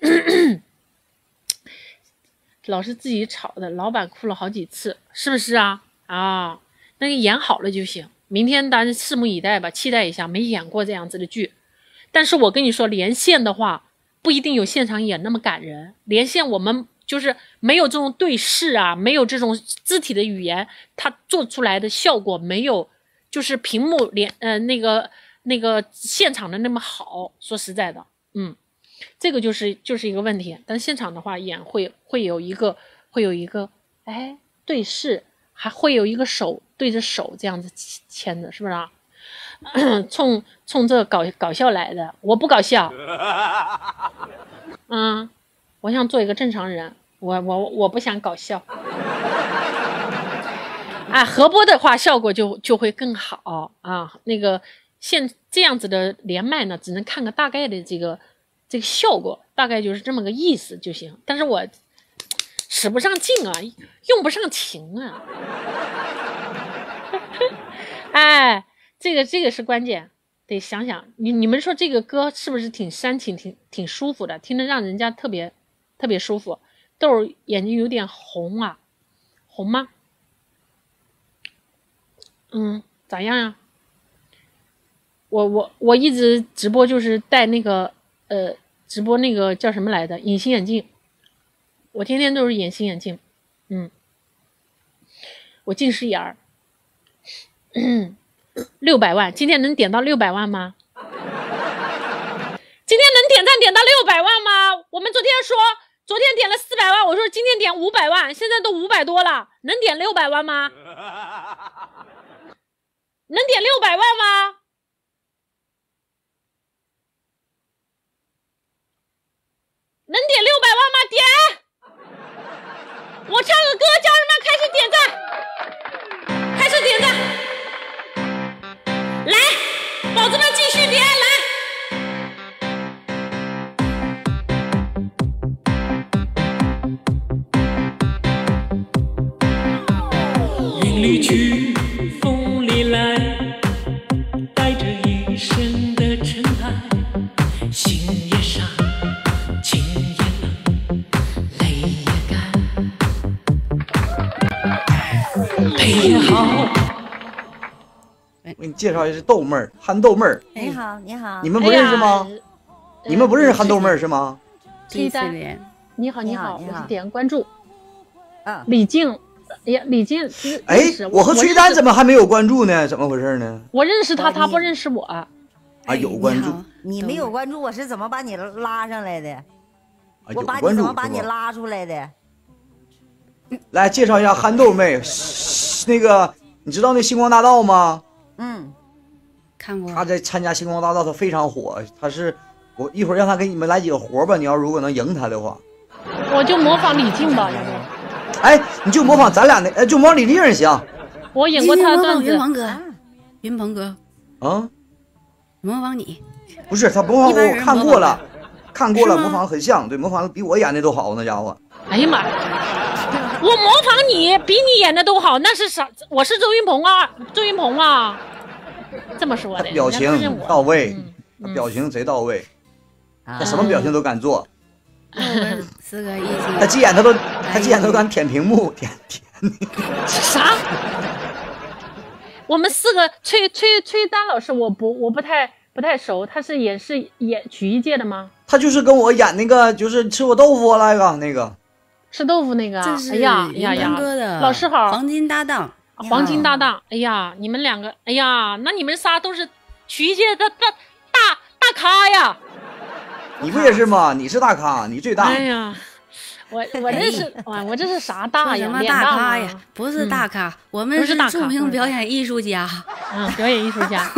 老是自己吵的，老板哭了好几次，是不是啊？啊，那个演好了就行。明天大家拭目以待吧，期待一下。没演过这样子的剧，但是我跟你说，连线的话不一定有现场演那么感人。连线我们就是没有这种对视啊，没有这种肢体的语言，它做出来的效果没有就是屏幕连呃那个。那个现场的那么好，说实在的，嗯，这个就是就是一个问题。但现场的话演会会有一个会有一个哎对视，还会有一个手对着手这样子牵着，是不是啊？冲冲这搞搞笑来的，我不搞笑，嗯，我想做一个正常人，我我我不想搞笑。啊，合播的话效果就就会更好啊，那个。现这样子的连麦呢，只能看个大概的这个这个效果，大概就是这么个意思就行。但是我使不上劲啊，用不上情啊。哎，这个这个是关键，得想想你你们说这个歌是不是挺煽情、挺挺舒服的，听着让人家特别特别舒服。豆儿眼睛有点红啊，红吗？嗯，咋样呀？我我我一直直播就是戴那个呃直播那个叫什么来的隐形眼镜，我天天都是隐形眼镜，嗯，我近视眼儿，六百万，今天能点到六百万吗？今天能点赞点到六百万吗？我们昨天说昨天点了四百万，我说今天点五百万，现在都五百多了，能点六百万吗？能点六百万吗？ 能点六百万吗？点！我唱个歌，家人们开始点赞，开始点赞。来，宝子们继续点，来。 云里去，风里来，带着一身的尘埃，心也伤，情也冷，泪也干，悲也好。 我给你介绍一下，是豆妹儿，憨豆妹儿。 你好，你好。 你们不认识吗？ 哎呀你们不认识憨豆妹儿是吗？ 崔丹，你好，你好，我是点关注。 啊， 李静，哎呀，李静， 哎，我和崔丹怎么还没有关注呢？怎么回事呢？ 我认识他，他不认识我。 啊，有关注。 你没有关注，我是怎么把你拉上来的？我把你怎么把你拉出来的？ 来介绍一下憨豆妹，那个你知道那星光大道吗？ 嗯， 看过。 他在参加星光大道，他非常火。他是我一会儿让他给你们来几个活吧。你要如果能赢他的话， 我就模仿李静吧，要不？ 哎，你就模仿咱俩那，哎，就模仿李丽人行。 我演过他的段子。 云鹏哥，云鹏哥， 啊， 模仿你。 不是他模仿我，我看过了，看过了，模仿很像，对，模仿比我演的都好，那家伙。 哎呀妈！我模仿你，比你演的都好，那是啥？我是周云鹏啊，周云鹏啊，这么说的。 表情到位，嗯、表情贼到位，他、嗯、什么表情都敢做。 四个一起。 他急眼他都，他急眼都敢舔屏幕，舔舔。 啥？我们四个崔崔崔丹老师，我不我不太不太熟，他是也是演曲艺界的吗？ 他就是跟我演那个，就是吃我豆腐那个那个。 吃豆腐那个，哎呀呀呀！老师好， 黄金搭档， 黄金搭档，哎呀，你们两个，哎呀，那你们仨都是曲艺界的大大大咖呀！ 你不也是吗？你是大咖，你最大。 哎呀，我我这是，哇，我这是啥大呀？ 什么大咖呀？不是大咖，我们是著名表演艺术家。 嗯，表演艺术家。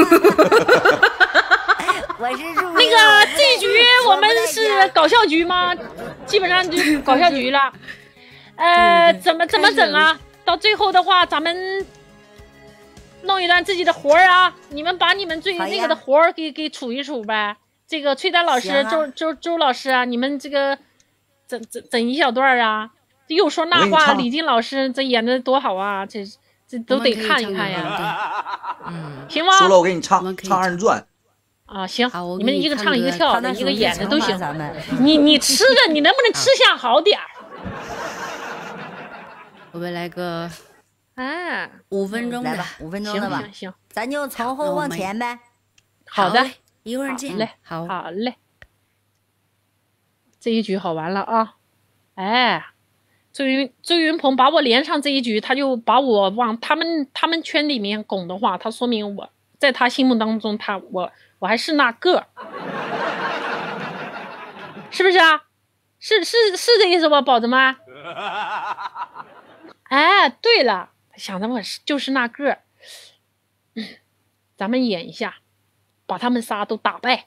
我是那个这一局我们是搞笑局吗？基本上就是搞笑局了。呃，怎么怎么整啊？到最后的话，咱们弄一段自己的活儿啊！你们把你们最那个的活儿给给处一处呗。这个崔丹老师、周周周老师啊，你们这个整整整一小段啊，又说那话。李静老师这演的多好啊，这这都得看一看呀。嗯，行吗？ 说了，我给你唱唱二人转。 啊，行，你们一个唱一个跳的，一个演的都行。你你吃的，你能不能吃相好点儿？ 我们来个， 哎， 五分钟的， 五分钟的吧。 行行， 咱就从后往前呗。 好的， 一会儿见。 嘞， 好， 好嘞。这一局好玩了啊！哎，周云周云鹏把我连上这一局，他就把我往他们他们圈里面拱的话，他说明我在他心目当中，他我。我还是那个，是不是啊？是是是这意思吧，宝子们？哎，对了，想着我就是那个，嗯，咱们演一下，把他们仨都打败，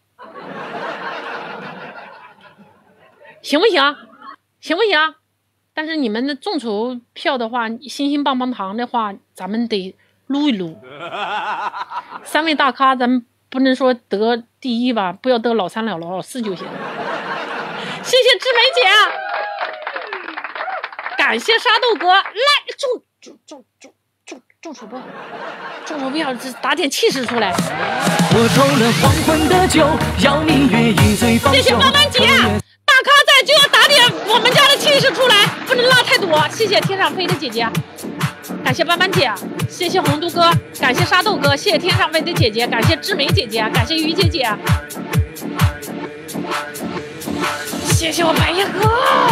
行不行？行不行？但是你们的众筹票的话，星星棒棒糖的话，咱们得撸一撸。三位大咖，咱们。不能说得第一吧，不要得老三、老老四就行。谢谢志梅姐，感谢沙豆哥，来众众众众众众主播，众主播打点气势出来。 我偷了黄昏的酒，邀明月一醉方休。 谢谢班班姐，大咖在就要打点我们家的气势出来，不能拉太多。谢谢天上飞的姐姐。感谢斑斑姐，谢谢红都哥，感谢沙豆哥，谢谢天上飞的姐姐，感谢志梅姐姐，感谢于姐姐，谢谢我白夜哥，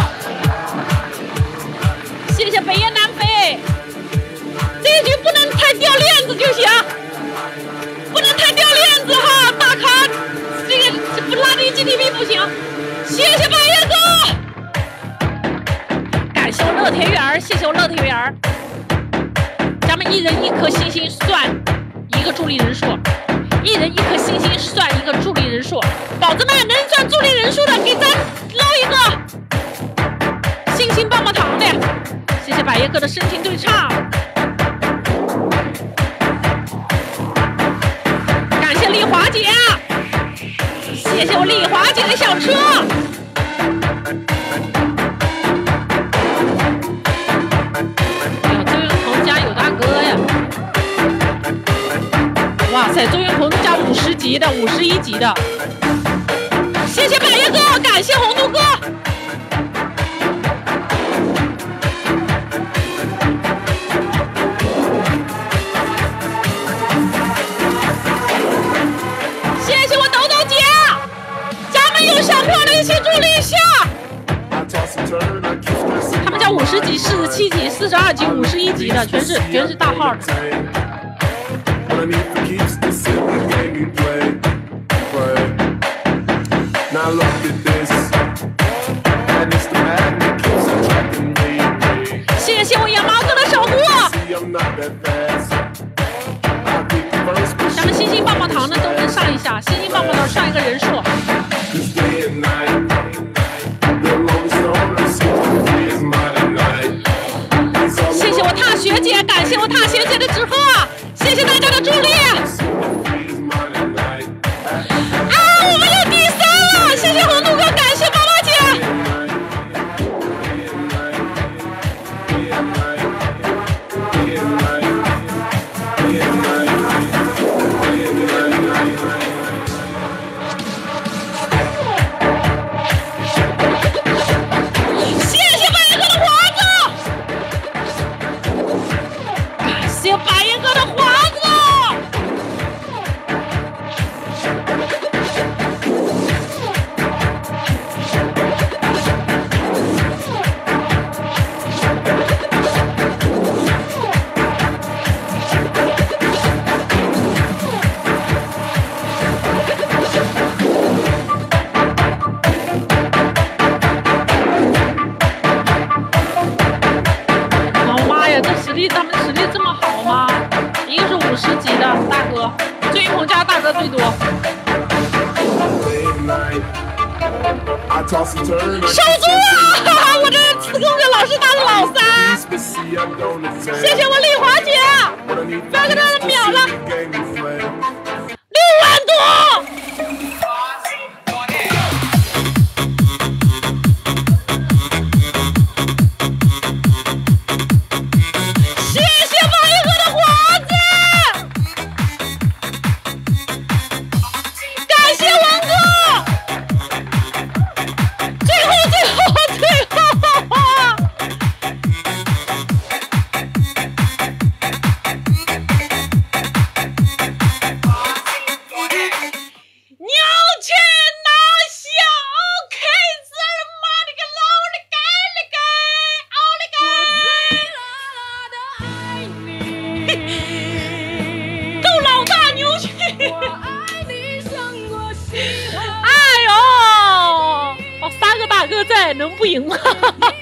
谢谢北夜南飞。这一局不能太掉链子就行，不能太掉链子哈，大咖，这个不拉低 G D P 不行。谢谢白夜哥，感谢我乐田园，谢谢我乐田园。咱们一人一颗星星算一个助力人数，一人一颗星星算一个助力人数。宝子们，能算助力人数的给咱捞一个星星棒棒糖的，谢谢百叶哥的深情对唱，感谢丽华姐，谢谢我丽华姐的小车。哇塞，周云鹏加五十级的，五十一级的，谢谢百叶哥，感谢红兔哥，谢谢我豆豆姐，咱们有小票的一起助力一下。他们家五十级、四十七级、四十二级、五十一级的，全是全是大号的。谢谢我野猫哥的守护。咱们星星棒棒糖的都能上一下，星星棒棒糖上一个人数。谢谢我踏学姐，感谢我踏学姐的纸鹤，谢谢大家的助力。啊，我们有第三了，谢谢红兔哥，感谢妈妈姐。谢谢百叶哥的华子，感谢百叶哥的华子。他们实力这么好吗？一个是五十级的大哥，周云鹏家大哥最多。守住啊！我这刺控着老师大的老三，谢谢我丽华姐，不要跟他们秒了，六万多。能不赢吗？正好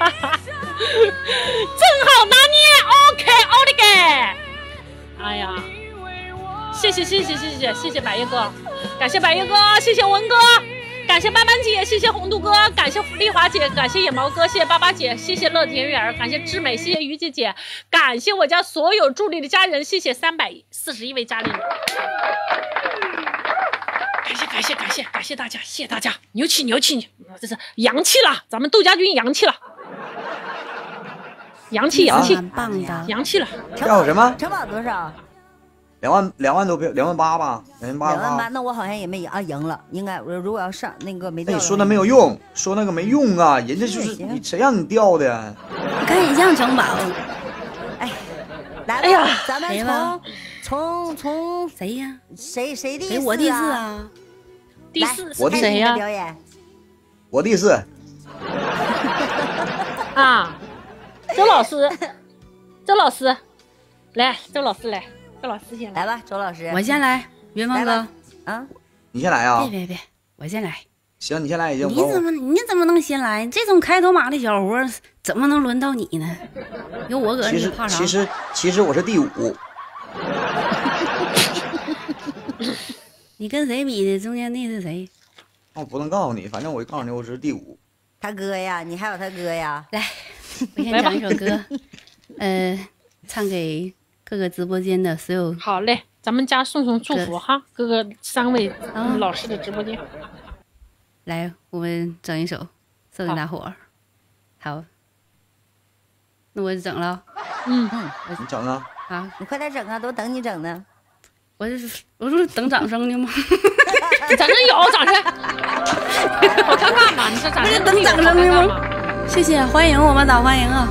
拿捏 ，OK， 奥利给！哎呀，谢谢谢谢谢谢谢谢百叶哥，感谢百叶哥，谢谢文哥，感谢斑斑姐，谢谢红兔哥，感谢丽华姐，感谢野毛哥，谢谢巴巴姐，谢谢乐田园，感谢志美，谢谢于姐姐，感谢我家所有助力的家人，谢谢三百四十一位家人。感谢感谢感谢感谢大家，谢谢大家，牛气牛气，这是洋气了，咱们窦家军洋气了，洋气洋气， 棒的， 洋气了。 票什么？ 成宝多少？ 两万两万多票，两万八吧，两万八。 两万八，那我好像也没赢啊，赢了，应该我如果要上那个没掉。 你说那没有用，说那个没用啊，人家就是你谁让你掉的？ 赶紧上城堡。 哎，来吧， 哎呀， 咱们从从从谁呀？ 谁谁第四啊？ 我第四啊。 第四我第谁呀？ 表演。 我第四。 啊，周老师，周老师，来，周老师来，周老师先来吧，周老师。 我先来，云峰哥。 啊， 你先来啊！ 别别别，我先来。 行，你先来也行。 你怎么你怎么能先来？这种开头马的小活怎么能轮到你呢？有我搁这，你怕啥？ 其实其实我是第五。 你跟谁比的？中间那是谁？ 我不能告诉你，反正我告诉你，我是第五。 他哥呀，你还有他哥呀， 来，我先唱一首歌，呃，唱给各个直播间的所有。 好嘞，咱们家送送祝福哈，各个三位老师的直播间。 来，我们整一首送给大伙儿。好，那我就整了。 嗯嗯， 你整啊。 好， 你快点整啊，都等你整呢。 我是我是等掌声的吗？ 掌声有掌声，好尴尬嘛！你这掌声等掌声的吗？谢谢，欢迎我们岛，欢迎啊！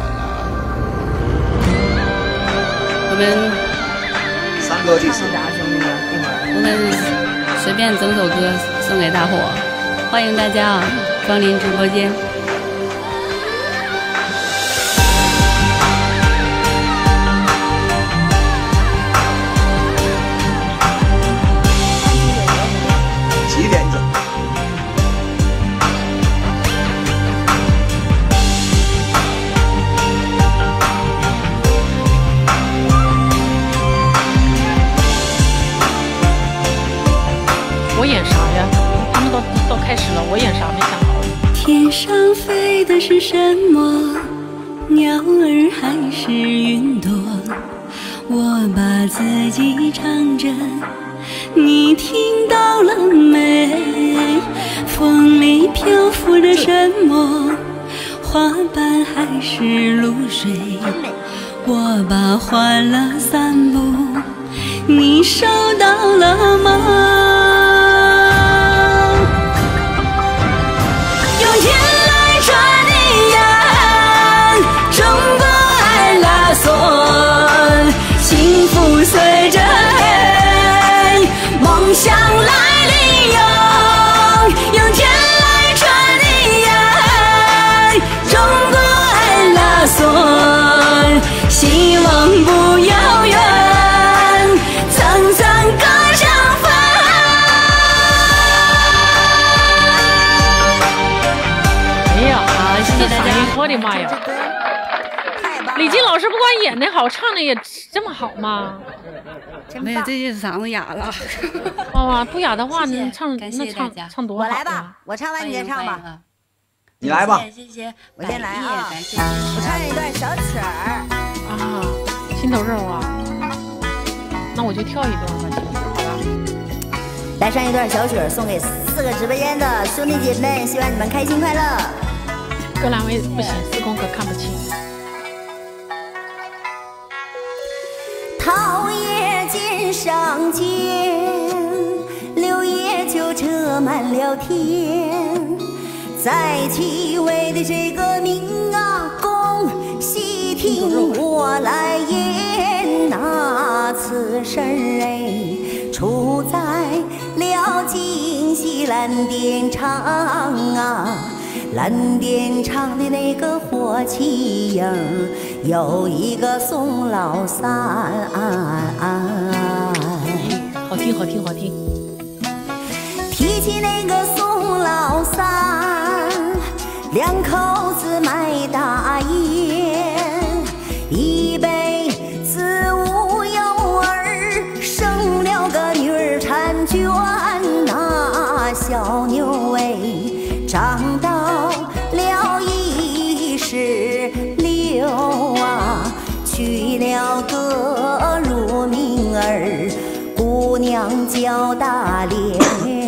我们三哥第四， 我们随便整首歌送给大伙，欢迎大家啊，光临直播间。 几点整？ 我演啥呀？他们都都开始了，我演啥没想好。 天上飞的是什么？鸟儿还是云朵？我把自己唱着，你听到了没？风里漂浮着什么？花瓣还是露水？我把欢乐散布，你收到了吗？用天来抓你呀，中国爱拉索，幸福随着黑，梦想来临哟，用天来抓你呀，中国爱拉索，希望不遥远，层层歌声飞。 哎呀， 好，谢谢大家！ 我的妈呀！李菁老师不光演的好，唱的也这么好吗？ 没有，这就是嗓子哑了。 哦，不哑的话， 谢谢那唱感谢那唱大家唱多好呀！ 我来吧，我唱完你再唱吧。 你来吧。 谢谢， 我先来啊！ 感谢我唱一段小曲儿。 啊，心头肉啊！那我就跳一段吧，好吧？ 来上一段小曲儿，送给四个直播间的兄弟姐妹，希望你们开心快乐。 哥两位不行，四公可看不清。 桃叶尖上尖，柳叶就遮满了天。在其位的这个命啊，恭喜听我来言那此事哎，出在了京西蓝靛厂啊。蓝靛厂的那个火器营有一个宋老三， 好听好听好听。 提起那个宋老三，两口子卖大烟，一辈子无有儿，生了个女儿婵娟呐，小妞哎，长到了一十六啊，娶了个乳名儿，姑娘叫大莲。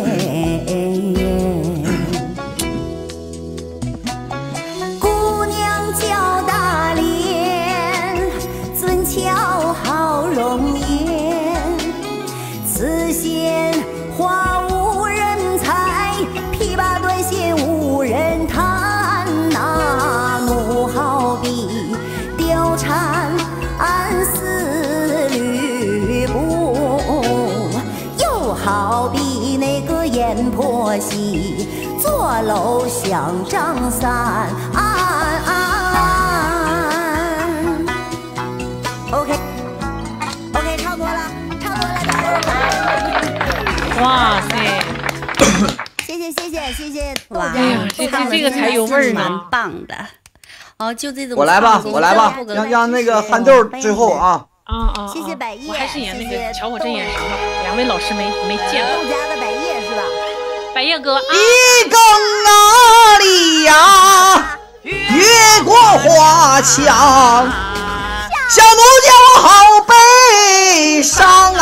姑娘叫大莲，尊俏好容颜，此线花无人采，琵琶断线无人弹呐，怒好比貂蝉丝吕布，又好比那个阎婆惜坐楼想张三。OK OK， 唱多了，唱多了。 哇塞！ 谢谢谢谢谢谢， 哇， 这这这个才有味儿呢， 蛮棒的。哦，就这种我来吧，我来吧，让让那个憨豆最后啊。 啊啊！ 谢谢百叶， 我还是演那个瞧我这眼神吧，两位老师没没见过。 陆家的百叶是吧？ 白夜歌啊。 一更啊里呀，越过花墙，小奴叫我好悲伤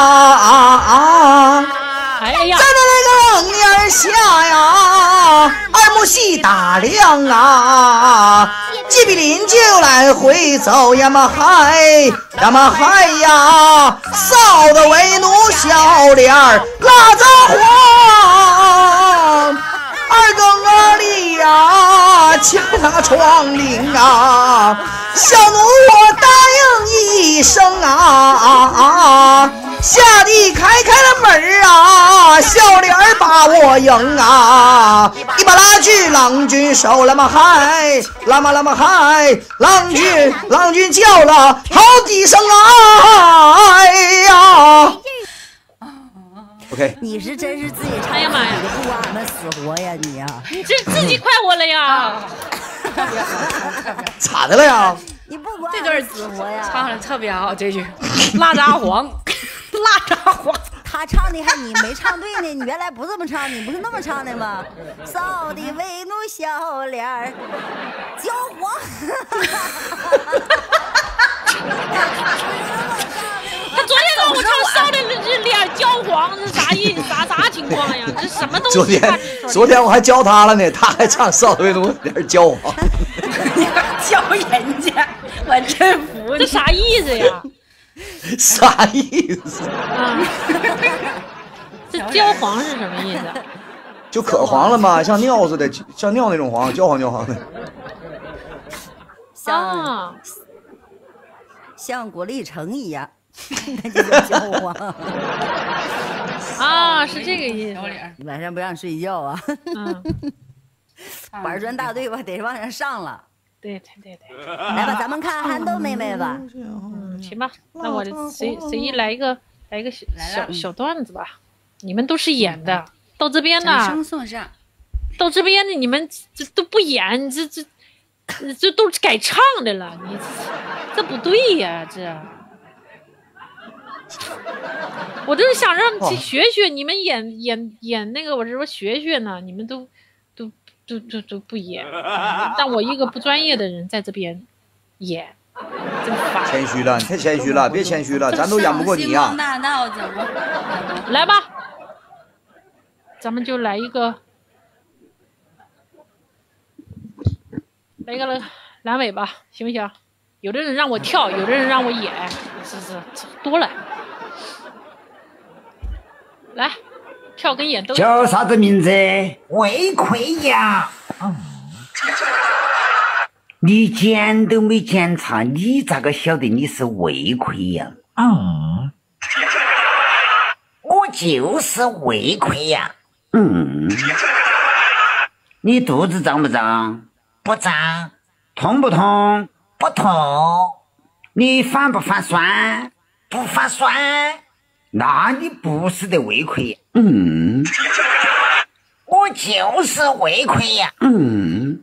啊！ 哎呀， 站在那个冷檐下呀，二目细打量啊，季比林就来回走呀嘛嗨呀嘛嗨呀，臊得为奴笑脸拉着黄，二更啊里呀，敲他窗棂啊，小奴我答应一声啊啊啊！下地开开了门啊，笑脸把我迎啊，一把拉去郎君手了嘛嗨，拉嘛拉嘛嗨，郎君郎君叫了好几声啊，哎呀 ，OK， 你是真是自己唱， 哎呀妈呀， 你不管俺们死活呀你呀， 你这自己快活了呀， 咋的了呀？ 你不管这段死活呀， 唱的特别好，这句辣渣黄。辣渣黄， 他唱的还你没唱对呢，你原来不这么唱，你不是那么唱的吗？臊的为奴笑脸儿，焦黄。 他昨天让我唱臊的脸焦黄，是啥意啥啥情况呀？这什么东西？ 昨天昨天我还教他了呢，他还唱臊的为奴脸焦黄。 教人家，我真服你。 这啥意思呀？ 啥意思？ 啊，这焦黄是什么意思？ 就可黄了嘛，像尿似的，像尿那种黄，焦黄焦黄的。 像像果粒橙一样，那就叫焦黄。 啊，是这个意思。 晚上不让睡觉啊？ 嗯， 板砖大队吧，得往上上了。 对对对对， 来吧，咱们看憨豆妹妹吧。 嗯，行吧，那我随随意来一个来一个小小小段子吧。你们都是演的，到这边呢， 送上， 到这边的你们这都不演，这这这都是改唱的了，你这不对呀，这。我就是想让去学学你们演演演那个，我这不学学呢，你们都都。都都都不演，让我一个不专业的人在这边演，这么烦。 谦虚了，你太谦虚了，别谦虚了，咱都演不过你呀、啊。 大道怎么？ 来吧，咱们就来一个，来一个阑尾吧，行不行？有的人让我跳，有的人让我演，是是多了。来。跳跟演都叫啥子名字？魏奎呀！嗯，你检都没检查，你咋个晓得你是魏奎呀？嗯，我就是魏奎呀。嗯，你肚子胀不胀？不胀。痛不痛？不痛。你反不反酸？不反酸。那你不是的胃溃呀？嗯，我就是胃溃呀。嗯，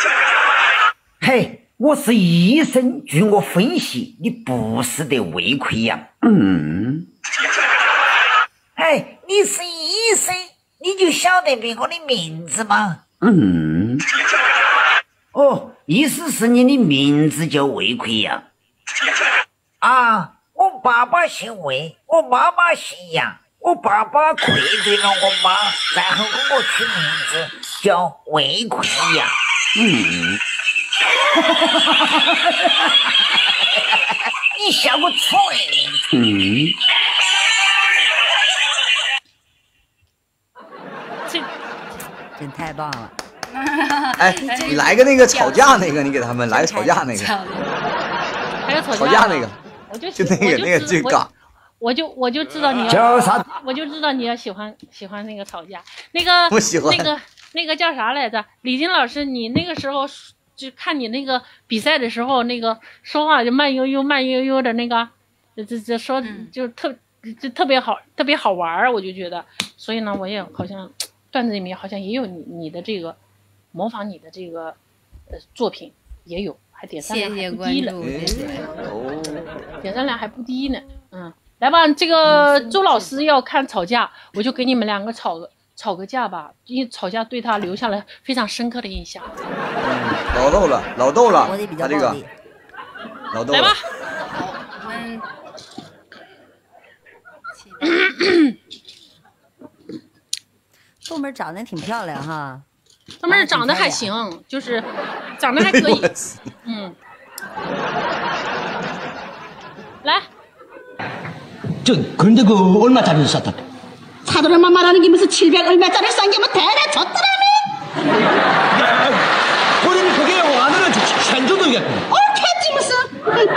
嘿，我是医生，据我分析，你不是的胃溃呀。嗯，哎，你是医生，你就晓得比我的名字吗？嗯，哦，意思是你的名字叫胃溃呀？啊。我爸爸姓魏，我妈妈姓杨。我爸爸愧对了我妈，然后给我取名字叫魏奎呀。嗯，你笑个锤！嗯， 这真太棒了。 哎，你来个那个吵架那个，你给他们来个吵架那个， 还有吵吵架那个。 我就就那个那个最尬， 我就我就知道你要啥， 我就知道你要喜欢喜欢那个吵架，那个不喜欢那个那个叫啥来着？李金老师，你那个时候就看你那个比赛的时候，那个说话就慢悠悠慢悠悠的那个，这这这说就特就特别好特别好玩，我就觉得，所以呢，我也好像段子里面好像也有你你的这个模仿你的这个呃作品也有。还点赞量还不低了，点赞量还不低呢。嗯，来吧，这个周老师要看吵架，我就给你们两个吵吵个架吧，因为吵架对他留下了非常深刻的印象。 嗯，老逗了，老逗了，他这个老逗了。 来吧， 我们豆妹长得挺漂亮哈， 豆妹长得还行，就是长得还可以。嗯，来。 저 그런데 그 얼마짜리를 샀다고? 사돈엄마 말하는 게 무슨 칠백 얼마짜리를 싼 게 뭐 대대 줬더라며? 그럼 그게 와너는 현조도겠고. 옳겠지 무슨?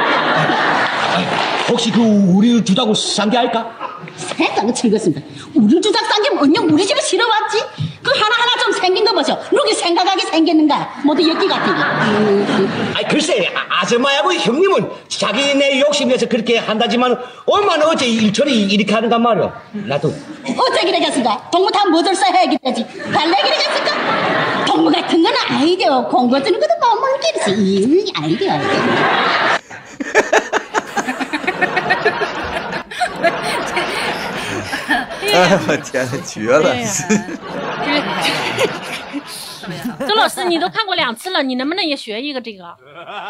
혹시 그 우리 주자고 산 게 알까? 세상에 즐겁습니다. 우리 주작 싼 게 뭐냐? 우리 집에 실어왔지? 그 하나하나 좀 생긴 거 보셔. 누구 생각하게 생겼는가? 모두 엿기 같으니. 아이 글쎄 아줌마하고 형님은 자기네 욕심내서 그렇게 한다지만 엄마는 어째 일처리 이렇게 하는가 말이야. 나도 어째 그러겠습니까? 동무 다 뭐들 써야겠지. 달래 그러겠습니까? 동무 같은 건 아이디어 공부 뜨는 것도 못 먹겠지. 아이디어 아이디어. 哎我天呐，绝了！ 周老师，你都看过两次了，你能不能也学一个这个？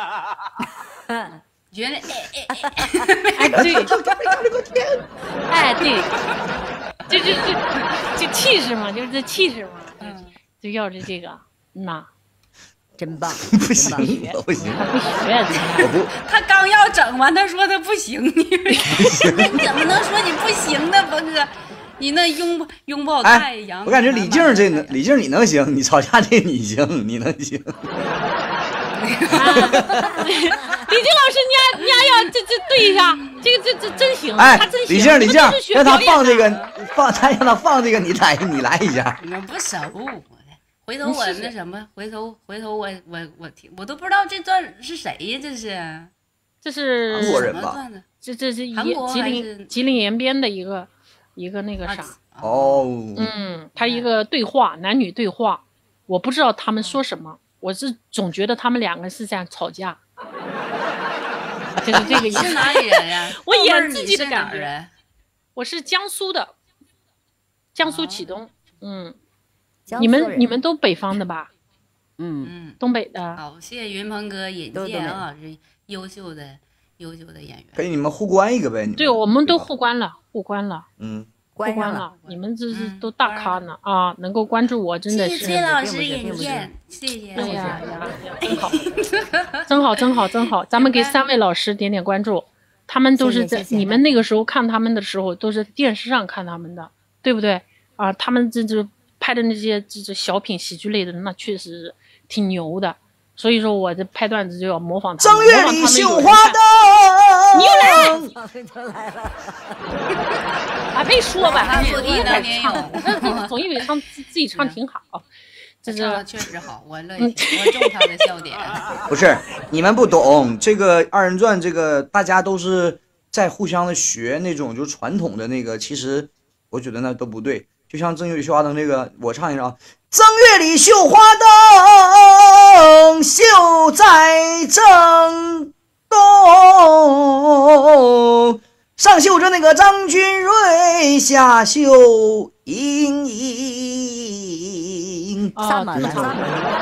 原来， 哎对，哎对，就就就就气势嘛，就是这气势嘛，嗯，就要着这个，嗯呐。 真棒， 不行，不行， 他不学， 我不。 他刚要整完，他说他不行，你你怎么能说你不行呢，峰哥？你那拥抱拥抱太阳， 我感觉李静这能，李静你能行，你吵架这你行，你能行。 李静老师，你俩你俩要这这对一下，这个这这真行， 哎， 他真行。 李静，李静，让他放这个，放他让他放这个，你来，你来一下。 你们不熟。 回头我那什么，回头回头我我我听，我都不知道这段是谁呀？这是这是韩国人吧？ 这这是韩国吉林吉林延边的一个一个那个啥哦， 嗯，他一个对话，男女对话，我不知道他们说什么，我是总觉得他们两个是在吵架，就是这个意思。 是哪里人呀？ 我演自己的感觉。 人？ 我是江苏的，江苏启东，嗯。 你们你们都北方的吧？ 嗯嗯， 东北的。 好，谢谢云鹏哥引荐啊，是优秀的优秀的演员。 给你们互关一个呗。 对，我们都互关了，互关了。 嗯， 互关了。你们这是都大咖呢啊！能够关注我，真的是。 谢谢老师引荐，谢谢。 哎呀呀，真好，真好，真好，真好！咱们给三位老师点点关注，他们都是在你们那个时候看他们的时候，都是电视上看他们的，对不对啊？他们这这。 拍的那些这这小品喜剧类的，那确实挺牛的。所以说，我这拍段子就要模仿他们。 正月里绣花灯， 你又来了，啊，别说吧，他自己在唱，总以为唱自己唱挺好。这是确实好，我乐意，我中他的笑点。 不是你们不懂这个二人转，这个大家都是在互相的学那种就传统的那个，其实我觉得那都不对。 就像正月里绣花灯这个，我唱一唱。正月里绣花灯，绣在正东，上绣着那个张君瑞，下绣盈盈。 上满了，上满了。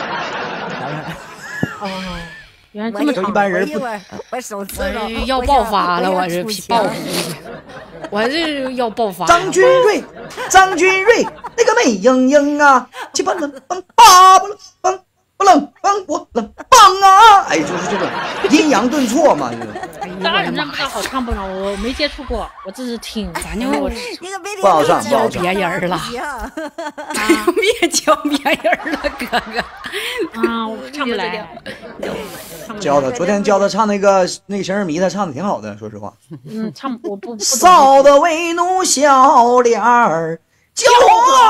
哦，原来这么长。 一般人不， 我手刺了， 要爆发了，我这爆皮。 我这要爆发！ 张君瑞，张君瑞，那个美英英啊，七八冷梆八不冷梆不冷梆我冷梆啊！哎，就是这种阴阳顿挫嘛。 这二人转不知道好唱不唱，我没接触过，我这是听。咱就我不好唱，不好教别人了，别教别人了，哥哥。 啊，我唱不来。 教他，昨天教他唱那个那个情人迷，他唱的挺好的，说实话。 嗯，唱我不。 臊得为奴笑脸儿，叫我。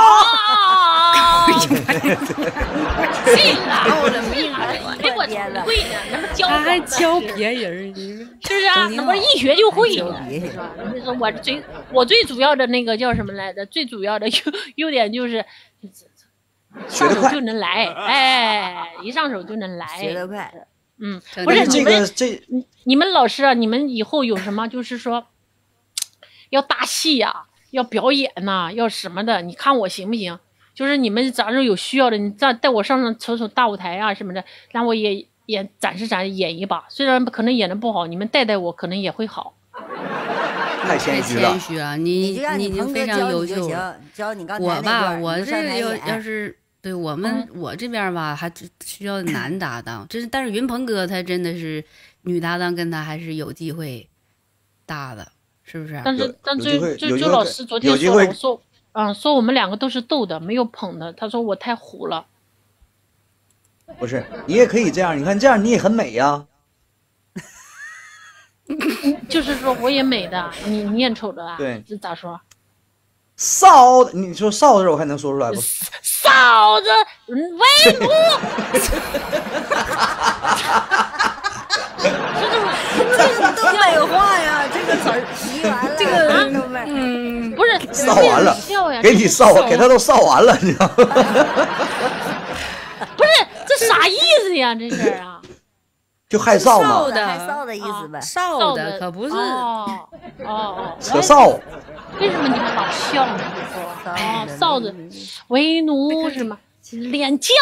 信了，我的命啊！给我会呢，那么教还教别人， 是不是啊？那不是一学就会了，是吧？你说我最我最主要的那个叫什么来着？最主要的优优点就是上手就能来，哎，一上手就能来， 学得快。 嗯，不是你们这你们老师啊，你们以后有什么就是说要搭戏呀、啊，要表演呐、啊，要什么的，你看我行不行？ 就是你们假如有需要的，你再带我上上瞅瞅大舞台啊什么的，让我也演展示展示演一把。虽然可能演的不好，你们带带我可能也会好。 太谦虚了， 谦虚啊！你你已经非常优秀了。 教你刚才我吧， 那我这要要是对我们、嗯、我这边吧，还需要男搭档。这是但是云鹏哥他真的是女搭档，跟他还是有机会搭的，是不是？ 但是但周周周老师昨天说了，我说嗯说我们两个都是逗的，没有捧的。他说我太虎了。 不是，你也可以这样，你看这样你也很美呀、啊。 就是说我也美的，你你也丑的啊？ 对， 这咋说？ 臊，你说臊字我还能说出来不？ 臊子为奴。 这是东北话呀，这个词儿提完了，这个东北， 嗯，不是臊完了，给你臊，给他都臊完了，你知道吗？ 不是，这啥意思呀？这是啊。 就害臊嘛， 害臊的意思呗， 臊的可不是哦哦， 扯臊。 为什么你们老笑呢？哦，臊子为奴是吗？脸焦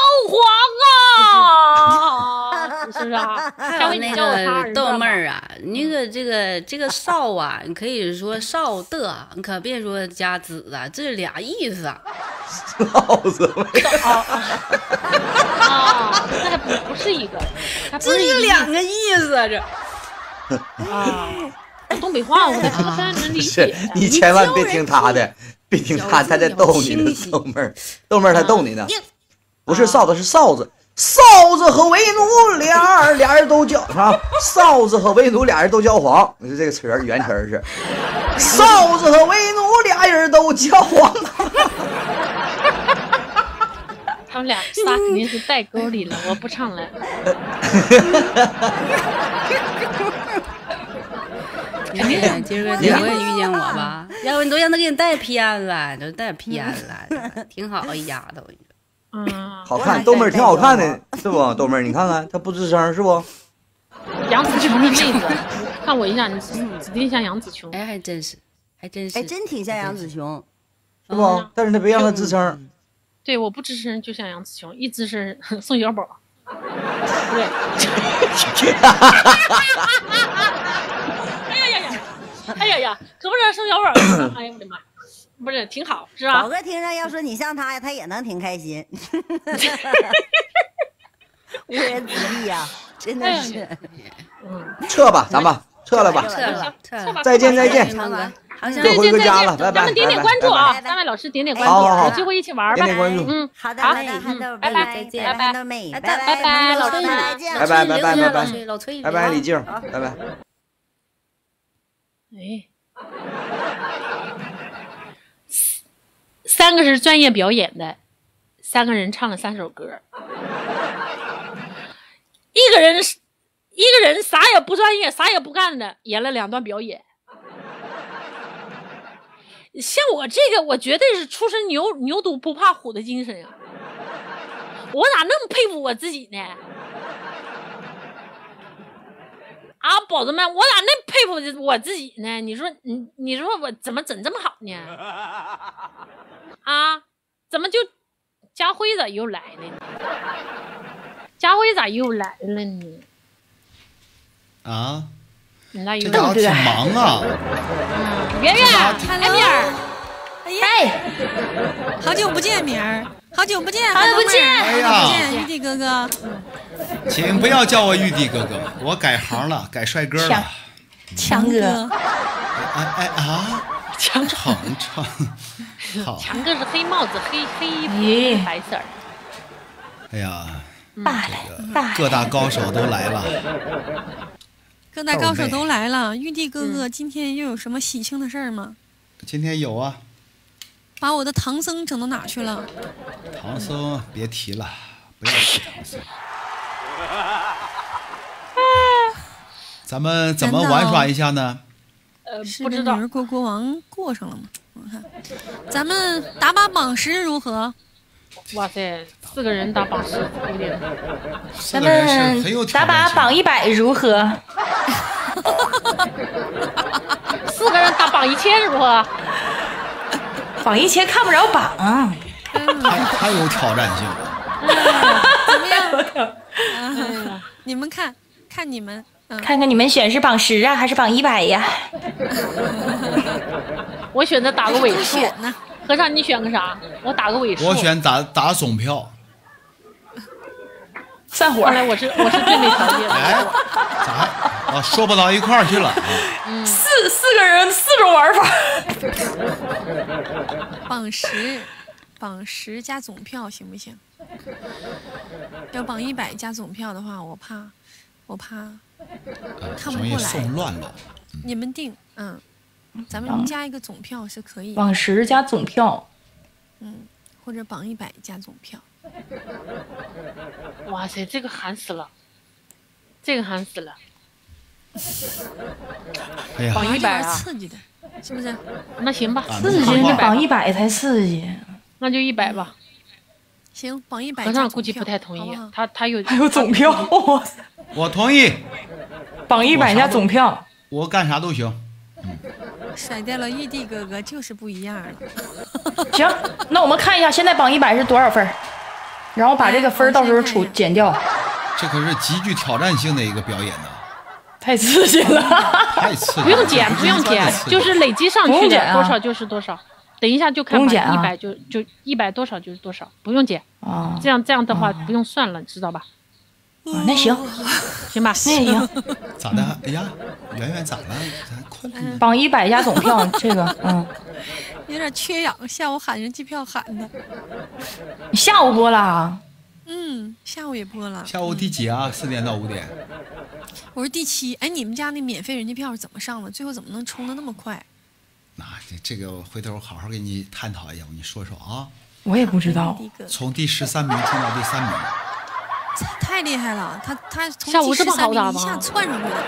黄啊，是不是啊？ 还有那个豆妹儿啊，那个这个这个臊啊，你可以说臊的，你可别说加子啊，这是俩意思啊。 臊子啊，这还不不是一个， 这是两个意思啊，这啊，东北话我得不太能理解。 你千万别听他的，别听他，他在逗你呢，豆妹儿，豆妹儿他逗你呢。不是臊子，是臊子。臊子和为奴俩人，俩人都焦啊。臊子和为奴俩人都焦黄，你说这个词儿原词儿是。臊子和为奴俩人都焦黄。 他们俩仨肯定是带沟里了，我不唱了。 肯定的，今儿个你不会遇见我吧？要不你都让他给你带偏了，都带偏了，挺好一丫头。 嗯， 好看，豆妹儿挺好看的，是不？豆妹儿，你看看她不吱声，是不？ 杨紫琼的妹子，看我一下，你指定像杨紫琼。 哎，还真是，还真是， 哎，真挺像杨紫琼， 是不？但是她别让她吱声。 对，我不吱声就像杨紫琼，一吱声宋小宝。对。哎呀呀呀！哎呀呀，可不是宋小宝。哎呀我的妈！不是挺好是吧？ 宝哥听着要说你像他呀，他也能挺开心。误人子弟呀，真的是。 嗯， 撤吧，咱们撤了吧。 撤了，撤了。 再见再见。 最后回家了，拜拜。 咱们点点关注啊，三位老师点点关注，有机会一起玩吧。 点点关注。 嗯， 好的好的， 嗯， 拜拜再见，拜拜， 拜拜拜，老师再见， 拜拜拜拜拜拜， 老崔， 拜拜李静，拜拜。 哎。三个是专业表演的，三个人唱了三首歌，一个人一个人啥也不专业，啥也不干的，演了两段表演。像我这个，我绝对是出身牛牛犊不怕虎的精神啊！我咋那么佩服我自己呢？啊，宝子们，我咋那么佩服我自己呢？你说你你说我怎么整这么好呢？啊，怎么就家辉咋又来了呢？家辉咋又来了呢？ 啊， 你那有点挺忙啊。 嗯，圆圆，哎明儿， 哎，好久不见，明儿，好久不见， 好久不见， 哎呀， 好久不见，玉帝哥哥。 请不要叫我玉帝哥哥，我改行了，改帅哥了。 强哥。 哎哎啊！ 强长长。好。 强哥是黑帽子，黑黑黑白色。 哎呀， 大来大各大高手都来了。 各大高手都来了，玉帝哥哥，今天又有什么喜庆的事儿吗？ 今天有啊。 把我的唐僧整到哪去了？ 唐僧别提了，不要提唐僧。咱们怎么玩耍一下呢？ 呃， 不知道。女儿国国王过上了吗？我看，咱们打把榜时如何？ 哇塞，四个人打榜十，有点。 咱们打把榜一百如何？ 四个人打榜一千如何？ 榜一千看不着榜。 太有挑战性了。 怎么样？啊、你们看看你们，嗯、 看看你们选是榜十啊，还是榜一百呀？ 我选择打个尾数呢。 和尚，你选个啥？我打个尾数。 我选打打总票。 散伙。 看来我是我是最没条件的。 哎，咋啊？说不到一块儿去了。 嗯、四四个人四种玩法。 榜十，榜十加总票行不行？要榜一百加总票的话，我怕我怕看不过来。 送乱了。 你们定，嗯，咱们加一个总票是可以的。 榜十加总票， 嗯，或者榜一百加总票。 哇塞，这个寒死了，这个寒死了。 哎呀， 榜一百啊， 刺激的，是不是？ 那行吧， 刺激，那榜一百才刺激。 那就一百吧。 行，榜一百。 和尚估计不太同意，他他有还有总票。 我同意。 榜一百加总票， 我干啥都行。 嗯，甩掉了玉帝哥哥就是不一样了。 行，那我们看一下现在榜一百是多少分，然后把这个分到时候除减掉。 这可是极具挑战性的一个表演呢。 太刺激了， 太刺激了！ 不用减，不用减，就是累积上去的多少就是多少。等一下就看吧，一百就就一百多少就是多少，不用减。 啊， 这样这样的话不用算了，知道吧？ 啊，那行， 行吧， 那也行。 咋的？哎呀，圆圆咋了？咱困了。 榜一百加总票，这个嗯， 有点缺氧，下午喊人机票喊的。 你下午播了？ 嗯，下午也播了。 下午第几啊？四点到五点。 我是第七。哎，你们家那免费人机票是怎么上的？最后怎么能冲的那么快？ 那这这个回头好好给你探讨一下，我跟你说说啊。 我也不知道。 从第十三名冲到第三名。 太厉害了，他他从下午这么好打吗？一下窜上去了。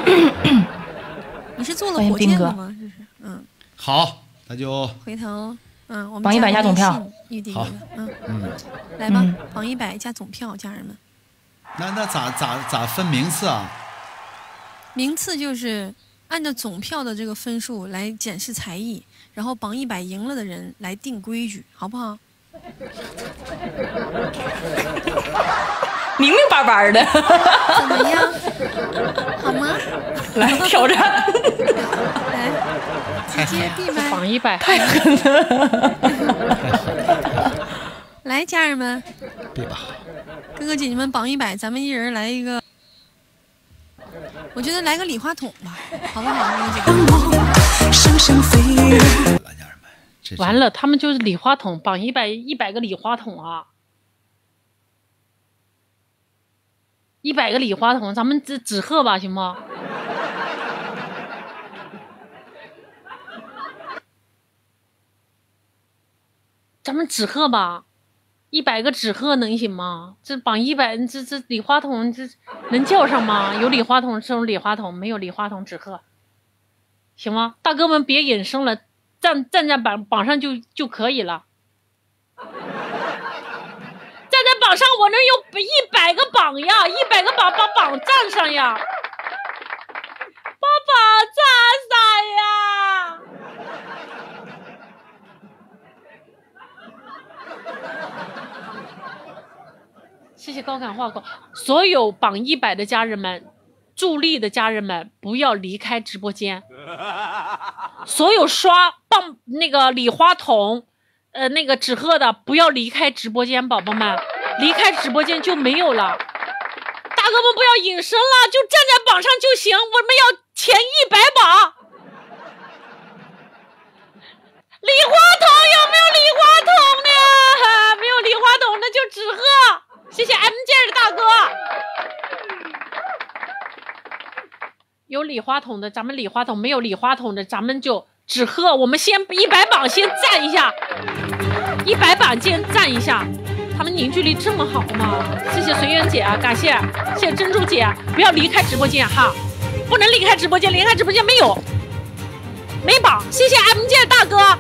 你是坐了火箭的吗？这是嗯。 好，那就回头嗯，我们榜一百加总票。 好， 嗯嗯， 来吧，榜一百加总票，家人们。 那那咋咋咋分名次啊？ 名次就是按照总票的这个分数来检视才艺，然后榜一百赢了的人来定规矩，好不好？ 明明白白的， 怎么样？好吗？ 来挑战， 来，直接闭麦。 榜一百， 太狠了！ 来，家人们， 对吧？ 哥哥姐姐们，榜一百，咱们一人来一个。我觉得来个礼花筒吧，好不好？ 完了，他们就是礼花筒，榜一百一百个礼花筒啊！一百个礼花筒，咱们只只贺吧，行吗？咱们纸鹤吧，一百个纸鹤能行吗？这榜一百，这这礼花筒这能叫上吗？有礼花筒这种礼花筒，没有礼花筒纸鹤，行吗？大哥们别衍生了，站站在榜榜上就就可以了。站在榜上，我能有一百个榜呀，一百个榜把榜站上呀，把榜站上呀。谢谢高感化工，所有榜一百的家人们，助力的家人们不要离开直播间。所有刷棒那个礼花筒，呃，那个纸鹤的不要离开直播间，宝宝们，离开直播间就没有了。大哥们不要隐身了，就站在榜上就行，我们要前一百榜。礼花筒有没有礼花筒的？没有礼花筒那就纸鹤。谢谢 M J 的大哥。有礼花筒的咱们礼花筒，没有礼花筒的咱们就纸鹤。我们先一百榜先站一下，一百榜先站一下。他们凝聚力这么好吗？谢谢随缘姐啊，感谢谢谢珍珠姐，不要离开直播间哈，不能离开直播间，离开直播间没有没榜。谢谢 M J 大哥。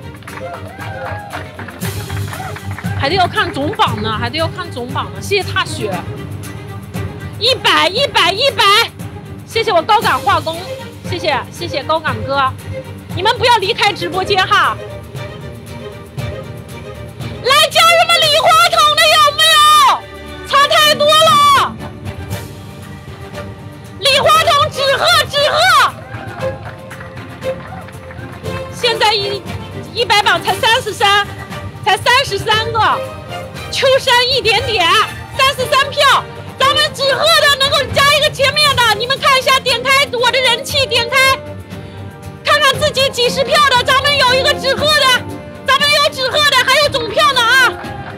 还得要看总榜呢，还得要看总榜呢。谢谢踏雪，一百一百一百，谢谢我高感化工，谢谢谢谢高感哥，你们不要离开直播间哈。 来，家人们，礼花筒的有没有？差太多了。礼花筒，纸鹤，纸鹤。现在一一百榜才三十三，才三十三个。秋山一点点，三十三票。咱们纸鹤的能够加一个前面的，你们看一下，点开我的人气，点开，看看自己几十票的，咱们有一个纸鹤的，咱们有纸鹤的，还有总票呢啊！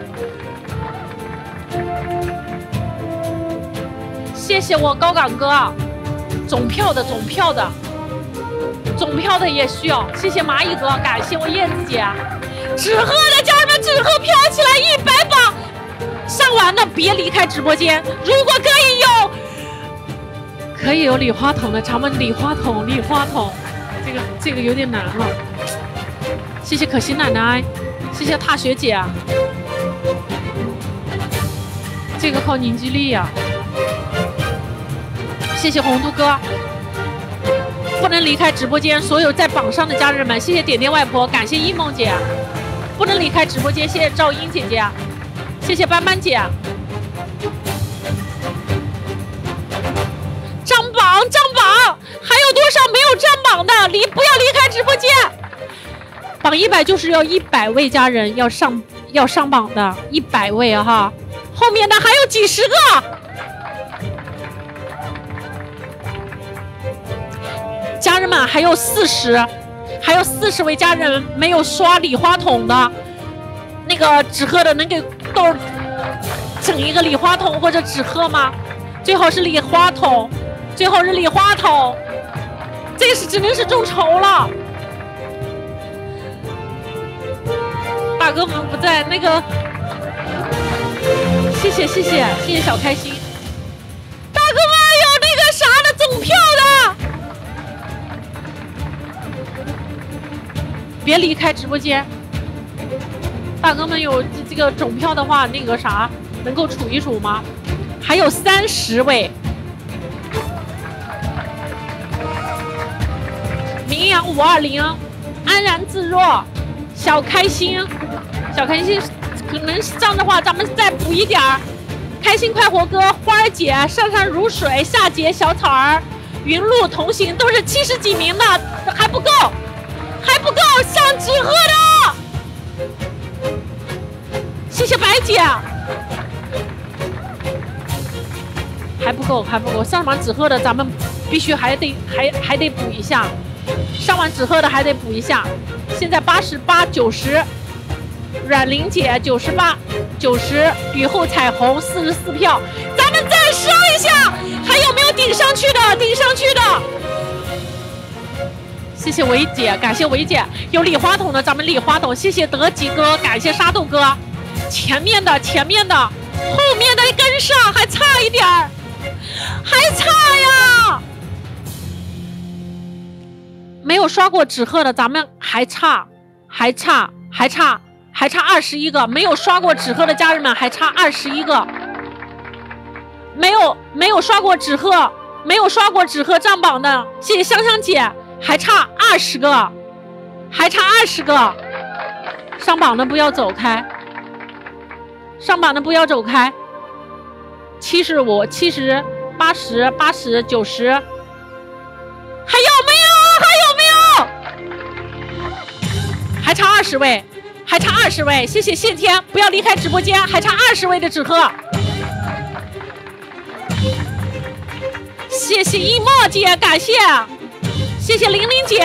谢谢我高岗哥，总票的，总票的，总票的也需要，谢谢蚂蚁哥，感谢我燕子姐，纸鹤的家人们，纸鹤飘起来一百榜。上完了别离开直播间，如果可以有可以有礼花筒的，咱们礼花筒礼花筒，这个这个有点难了。谢谢可心奶奶，谢谢踏学姐，这个靠凝聚力呀、啊。谢谢红都哥，不能离开直播间，所有在榜上的家人们，谢谢点点外婆，感谢一梦姐，不能离开直播间，谢谢赵英姐姐。谢谢斑斑姐，上榜上榜，还有多少没有上榜的？离不要离开直播间。榜一百就是要一百位家人要上要上榜的，一百位啊哈，后面的还有几十个。家人们还有四十，还有四十位家人没有刷礼花筒的，那个纸鹤的能给豆整一个礼花筒或者纸鹤吗？最好是礼花筒，最好是礼花筒，这是只能是众筹了。大哥们不在，那个谢谢谢谢谢谢小开心。大哥们有那个啥的总票的，别离开直播间。大哥们有这个总票的话，那个啥能够数一数吗？还有三十位。名扬五二零，安然自若，小开心，小开心，可能上的话咱们再补一点儿。开心快活哥、花儿姐、上上如水、夏姐、小草儿、云路同行都是七十几名的，还不够，还不够，上纸鹤的。谢谢白姐，还不够，还不够。上完纸鹤的，咱们必须还得还还得补一下。上完纸鹤的还得补一下。现在八十八、九十，阮玲姐九十八、九十，雨后彩虹四十四票，咱们再上一下，还有没有顶上去的？顶上去的。谢谢维姐，感谢维姐。有礼花筒的，咱们礼花筒。谢谢德吉哥，感谢沙豆哥。前面的，前面的，后面的跟上，还差一点儿，还差呀！没有刷过纸鹤的，咱们还差，还差，还差，还差二十一个。没有刷过纸鹤的家人们，还差二十一个。没有没有刷过纸鹤，没有刷过纸鹤上榜的，谢谢香香姐，还差二十个，还差二十个。上榜的不要走开。上榜的不要走开，七十五、七十、八十、八十、九十，还有没有？还有没有？还差二十位，还差二十位。谢谢谢天，不要离开直播间，还差二十位的纸鹤。谢谢一墨姐，感谢，谢谢玲玲姐，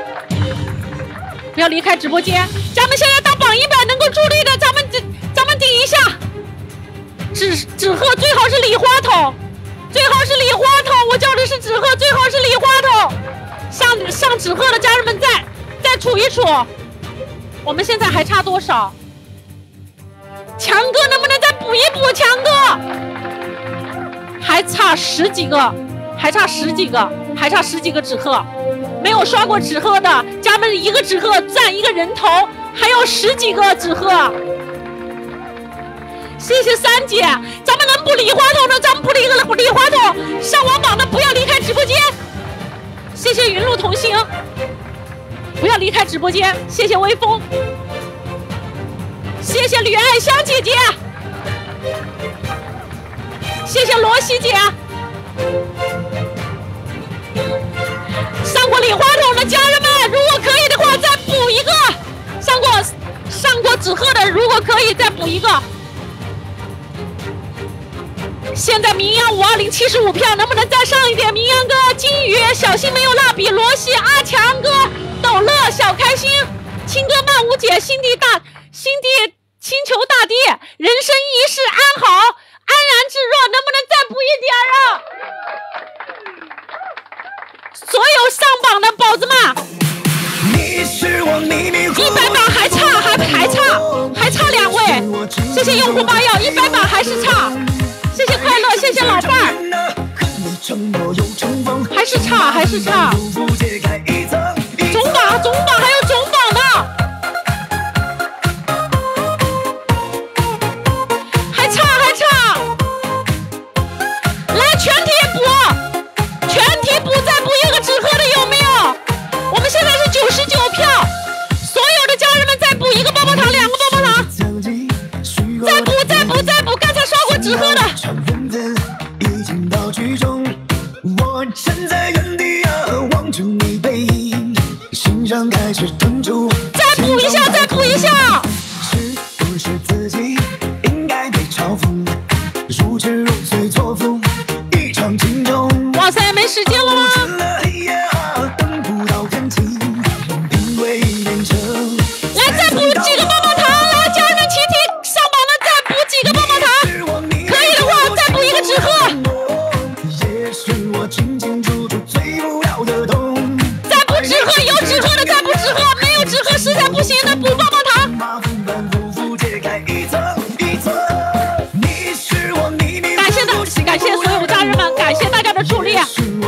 不要离开直播间。咱们现在到榜一百能够助力的，咱们这。咱们顶一下，纸纸鹤最好是礼花筒，最好是礼花筒。我叫的是纸鹤，最好是礼花筒。上上纸鹤的家人们再再数一数，我们现在还差多少？强哥能不能再补一补？强哥，还差十几个，还差十几个，还差十几个纸鹤。没有刷过纸鹤的家人们，一个纸鹤占一个人头，还有十几个纸鹤。谢谢三姐，咱们能补礼花筒的，咱们补了一个礼花筒。上网榜的不要离开直播间。谢谢云路同行，不要离开直播间。谢谢微风， 谢谢吕爱香姐姐，谢谢罗西姐。上过礼花筒的家人们，如果可以的话，再补一个。上过上过纸鹤的，如果可以再补一个。现在明阳五二零七十五票，能不能再上一点？明阳哥、金鱼、小新没有蜡笔、罗西、阿强哥、抖乐、小开心、青哥、曼舞姐、心地大、心地、星球大地、人生一世安好、安然至若，能不能再补一点啊？所有上榜的宝子们。一百榜还差，还还差，还差两位。谢谢用户八药，一百榜还是差。谢谢快乐，谢谢老伴儿。还是差，还是差。总榜，总榜还有总榜的，还差，还差。来，全体补，全体补，再补一个纸鹤的有没有？我们现在是九十九票，所有的家人们再补一个棒棒糖，两个棒棒糖，再补再补再补，刚才刷过纸鹤的。已经到剧中，我站在原地啊，望着你背影，心上开始吞吐。再补一下，再补一下。是不是自己应该被嘲讽？如痴如醉错付一场情中。哇塞，没时间了吗？来，再补几个棒棒糖！来，家人们齐体上榜的，再补几个棒棒糖！可以的话，再补一个纸鹤。再补纸鹤，有纸鹤的再补纸鹤，没有纸鹤实在不行的补棒棒糖。感谢的，感谢所有的家人们，感谢大家的助力。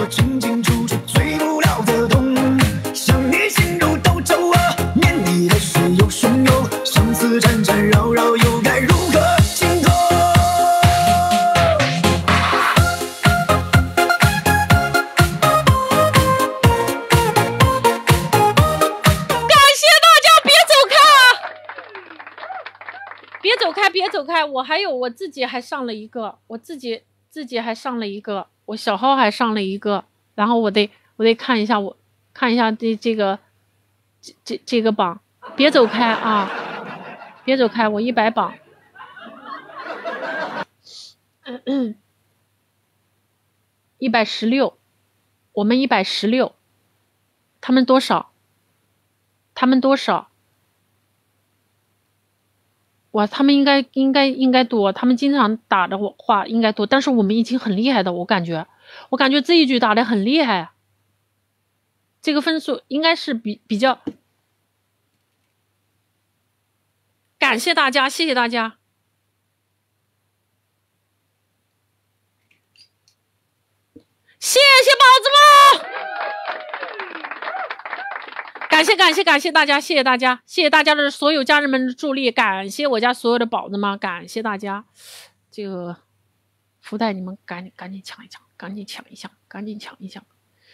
缠缠绕绕又该如何尽头？感谢大家，别走开啊！别走开，别走开！我还有我自己还上了一个，我自己自己还上了一个，我小号还上了一个，然后我得我得看一下我看一下这这个这这这个榜，别走开啊！别走开，我一百榜，一百十六，我们一百十六，他们多少？他们多少？哇，他们应该应该应该多，他们经常打的话应该多，但是我们已经很厉害的，我感觉，我感觉这一局打的很厉害，这个分数应该是比比较。感谢大家，谢谢大家，谢谢宝子们，感谢感谢感谢大家，谢谢大家，谢谢大家的所有家人们的助力，感谢我家所有的宝子们，感谢大家。这个福袋你们赶紧赶紧抢一抢，赶紧抢一抢，赶紧抢一抢。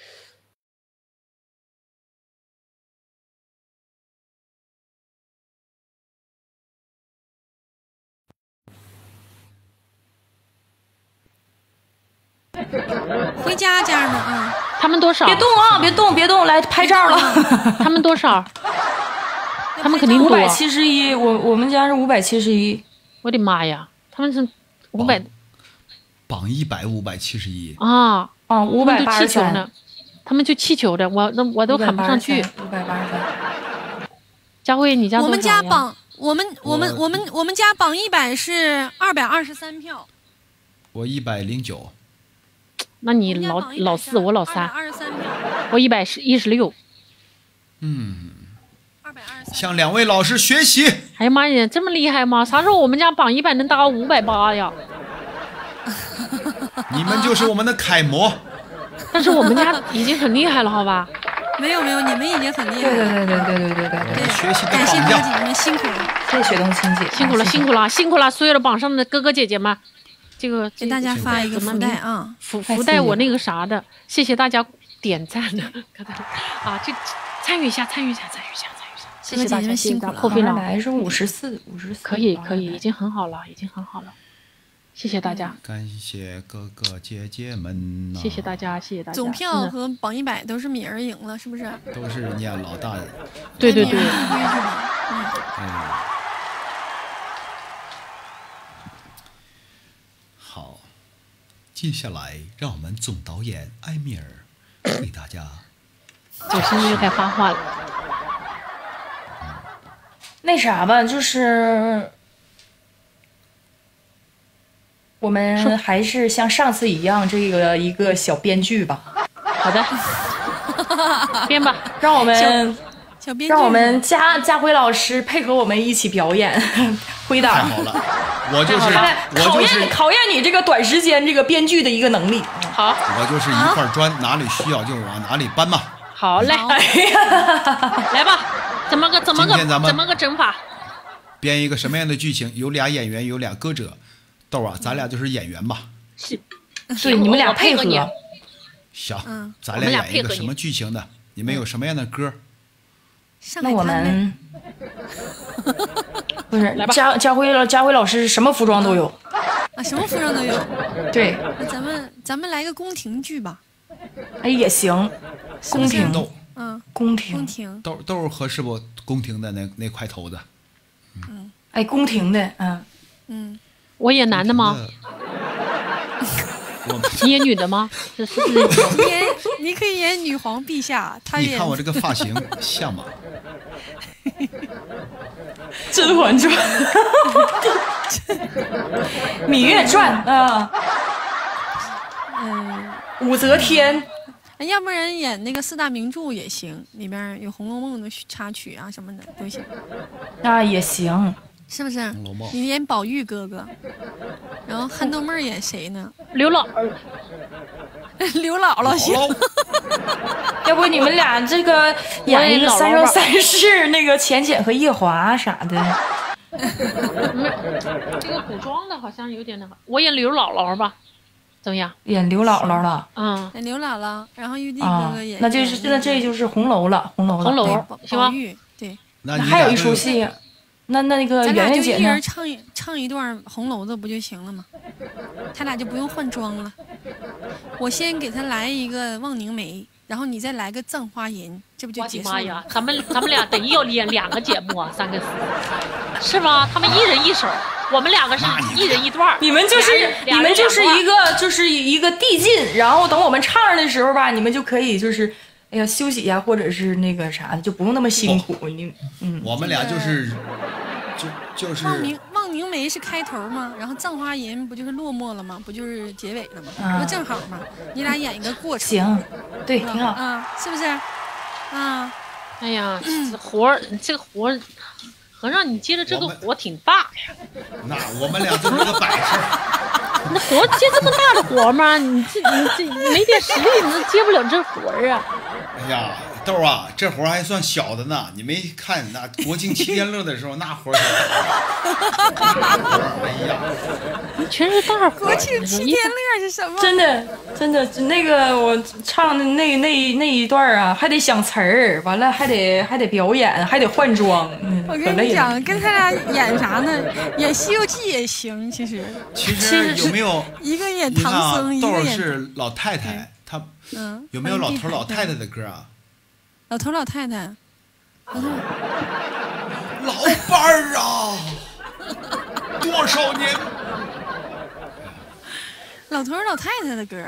回家，家人们啊！ 他们多少？ 别动啊！别动，别动！来拍照了。 他们多少？他们肯定多。 五百七十一，我我们家是五百七十一。 我的妈呀！他们是五百。 榜一百五百七十一。 啊啊！五百八十三呢。他们就气球的，我那我都喊不上去。 五百八十三。 佳慧，你家多少呀？ 我们家榜，我们我们我们我们家榜一百是二百二十三票。 我一百零九。 那你老老四，我老三，我一百是一十六。 嗯，向两位老师学习。 哎呀妈呀，这么厉害吗？啥时候我们家榜一百能达到五百八呀？ 你们就是我们的楷模。 但是我们家已经很厉害了，好吧？ 没有没有，你们已经很厉害了。 对对对对对对对对对。 学习的感谢大姐，你们辛苦了。 谢谢雪冬亲姐， 辛苦了辛苦了辛苦了，所有的榜上的哥哥姐姐们。这个给大家发一个福袋啊， 福福袋我那个啥的，谢谢大家点赞的，啊，就参与一下，参与一下，参与一下，参与一下， 谢谢大家，谢谢大家，破费了， 来是五十四，五十四， 可以可以，已经很好了，已经很好了，谢谢大家， 感谢哥哥姐姐们呐， 谢谢大家，谢谢大家。 总票和榜一百都是米儿赢了，是不是？ 都是人家老大的。 对对对。 嗯。 嗯。好，接下来让我们总导演埃米尔给大家。 我现在又该发话了。 那啥吧，就是我们还是像上次一样，这个一个小编剧吧。 好的，编吧， 让我们小编剧让我们佳佳辉老师配合我们一起表演，回答。 太好了，我就是我考就是验考验你这个短时间这个编剧的一个能力。 好， 我就是一块砖，哪里需要就往哪里搬嘛。 好嘞，来吧，怎么个怎么个怎么个整法？ 编一个什么样的剧情？有俩演员，有俩歌者。豆啊，咱俩就是演员吧。 是， 对，你们俩配合。 行， 嗯， 咱俩演一个什么剧情的？你们有什么样的歌？ 那我们不是佳佳辉了，佳辉老师什么服装都有啊，什么服装都有。 对， 那咱们咱们来个宫廷剧吧。 哎，也行，宫廷， 嗯， 宫廷， 宫廷， 豆豆合适不？宫廷的那那块头子， 嗯， 哎，宫廷的，嗯嗯， 我演男的吗？你演女的吗？这是你演，你可以演女皇陛下，他演。 你看我这个发型像吗？ 《甄嬛传》《芈月传》啊， 嗯， 武则天。 要不然演那个四大名著也行，里边有《红楼梦》的插曲啊什么的都行。 啊，也行， 是不是？你演宝玉哥哥，然后憨豆妹儿演谁呢？ 刘姥刘姥姥行。 要不你们俩这个演一个三生三世那个钱简和夜华啥的。 这个古装的好像有点那个，我演刘姥姥吧。怎么样？ 演刘姥姥了， 嗯， 演刘姥姥，然后玉帝哥哥演， 那就是那这就是红楼了，红楼了， 红楼行吗？ 对， 那还有一出戏，那那那个圆圆姐呢？ 咱俩就一人唱一唱一段红楼的不就行了吗？他俩就不用换装了。我先给他来一个望凝眉，然后你再来个葬花吟，这不就结束了？ 妈呀，咱们咱们俩等于要演两个节目啊，三个四，是吗？他们一人一首。我们两个是一人一段， 你们就是你们就是一个就是一个递进，然后等我们唱上的时候吧，你们就可以就是哎呀休息呀，或者是那个啥的，就不用那么辛苦。你嗯， 我们俩就是就就是望凝望凝眉是开头嘛，然后葬花吟不就是落寞了吗？不就是结尾了吗？ 啊、 不正好吗？你俩演一个过程。 行，对，挺好啊，是不是？啊， 哎呀，这活儿这个活儿。和尚，你接的这个活挺大呀。 那我们俩就是个摆设。 那活接这么大的活吗？你这你这没点实力，你接不了这活啊。 哎呀，豆啊，这活还算小的呢。你没看那国庆七天乐的时候，那活儿哎呀， 你全是大活。 国庆七天乐是什么？ 真的真的，那个我唱的那那那一段啊，还得想词儿，完了还得还得表演，还得换装。 我跟你讲，跟他俩演啥呢？演《西游记》也行，其实。 其实有没有一个演唐僧，一个演豆是老太太，她嗯， 有没有老头老太太的歌啊？ 老头老太太，老头老伴儿啊，多少年？ 老头老太太的歌。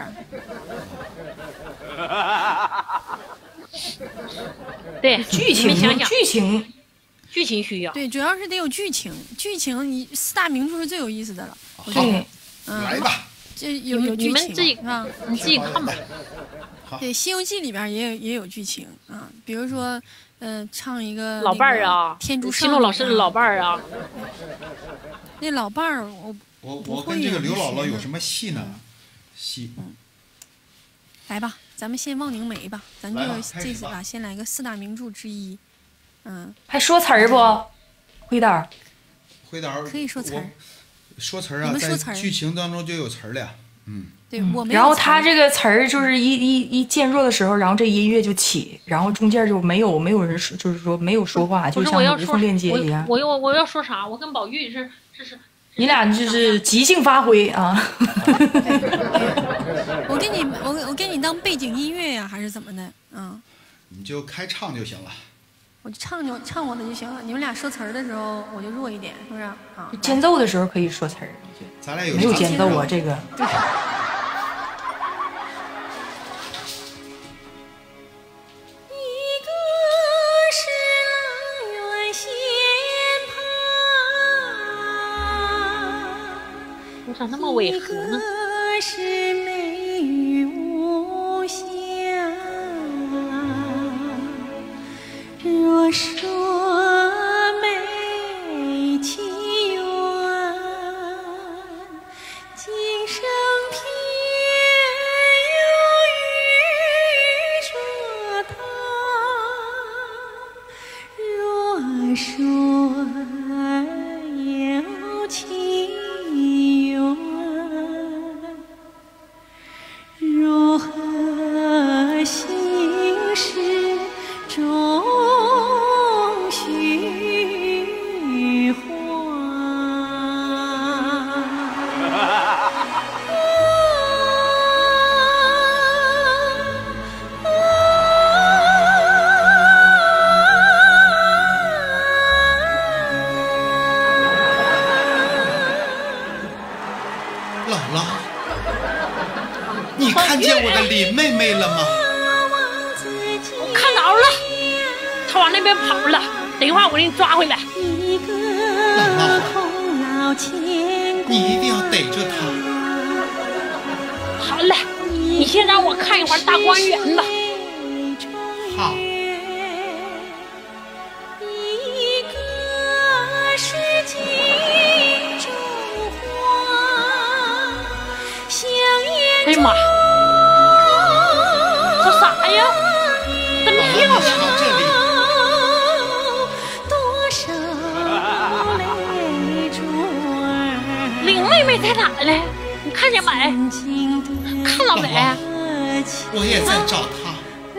对， 剧情想想剧情剧情需要。 对，主要是得有剧情，剧情你四大名著是最有意思的了。 对， 嗯， 来吧， 这有有剧情， 你们自己啊， 你自己看吧。 对，《西游记》里边也有也有剧情啊，比如说，呃，唱一个老伴儿啊， 天竺少女老师的老伴儿啊。 那老伴儿，我我我跟这个刘姥姥有什么戏呢？戏， 嗯，来吧，咱们先望凝眉吧，咱这个这次吧，先来个四大名著之一，嗯， 还说词儿不？辉导， 辉导可以说词儿， 说词儿啊，在剧情当中就有词儿了，嗯， 对，我没有然后词他这个词儿就是一一一渐弱的时候，然后这音乐就起，然后中间就没有没有人说，就是说没有说话， 不就是像我要说无缝链接一样。 我我要我要说啥？我跟宝玉是这是。 你俩就是即兴发挥啊！ 我给你，我我给你当背景音乐呀，还是怎么的？嗯， 你就开唱就行了。 我就唱就唱我的就行了。你们俩说词儿的时候，我就弱一点，是不是？啊， 间奏的时候可以说词儿。 咱俩有没有间奏啊？这个。 我咋那么违和呢？ 是美玉无瑕，若说美其缘，今生偏有遇说他，若说有情如何行事终虚姥姥，你看见我的林妹妹了吗？ 我看着了，她往那边跑了，等一会儿我给你抓回来。 姥姥，你一定要逮着她。 好嘞，你先让我看一会儿大观园吧。 好。 一个是镜中花，香烟哎呀妈！这啥呀？怎么跳了？ 多少泪珠儿。 林妹妹在哪嘞？你看见没？看到没？ 我也在找她。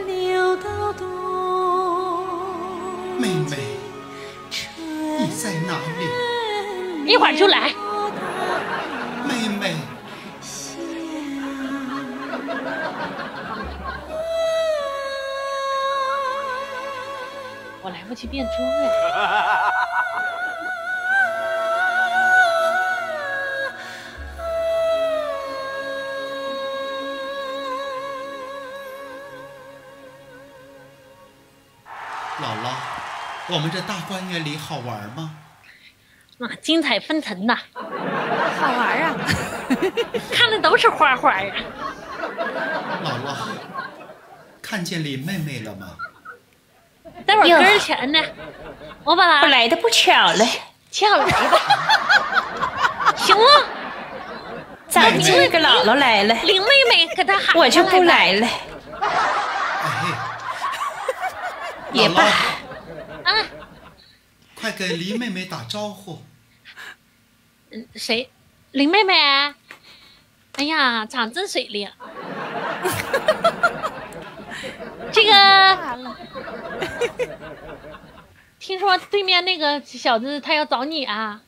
妹妹，你在哪里？ 一会儿就来。 妹妹。 我来不及变装呀。 姥姥，我们这大观园里好玩吗？ 啊，精彩纷呈呐！ 好玩啊！ 看的都是花花啊！ 姥姥，看见林妹妹了吗？ 待会儿跟前呢，我把她我来的不巧了， 巧来吧。行了， 咱们这个姥姥来了， 林妹妹给她喊， 我就不来了。也罢， 啊， 快给林妹妹打招呼。 嗯，谁？林妹妹？哎呀，长真水灵。这个，听说对面那个小子他要找你啊？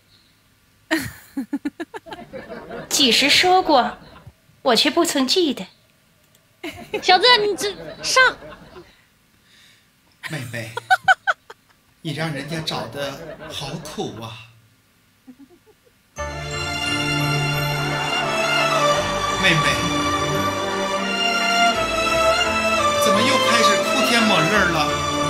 几时说过？我却不曾记得。 小子，你这上。 妹妹，你让人家找的好苦啊！妹妹，怎么又开始哭天抹泪了？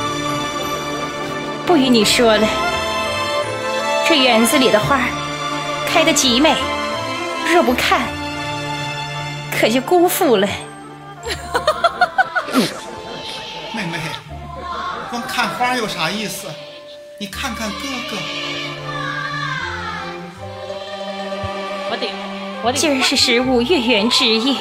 不与你说了，这园子里的花开得极美，若不看，可就辜负了。 妹妹。光看花有啥意思？你看看哥哥。 我得，我得。 今儿是十五月圆之夜，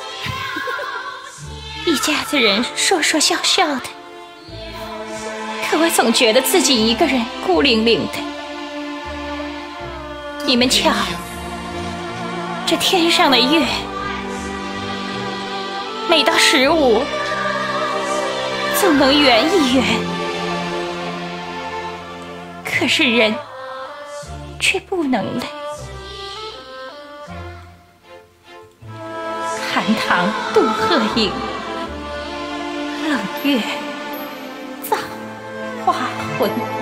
一家子人说说笑笑的，可我总觉得自己一个人孤零零的。你们瞧，这天上的月每到十五，总能圆一圆。可是人却不能了。寒塘渡鹤影，冷月葬花魂。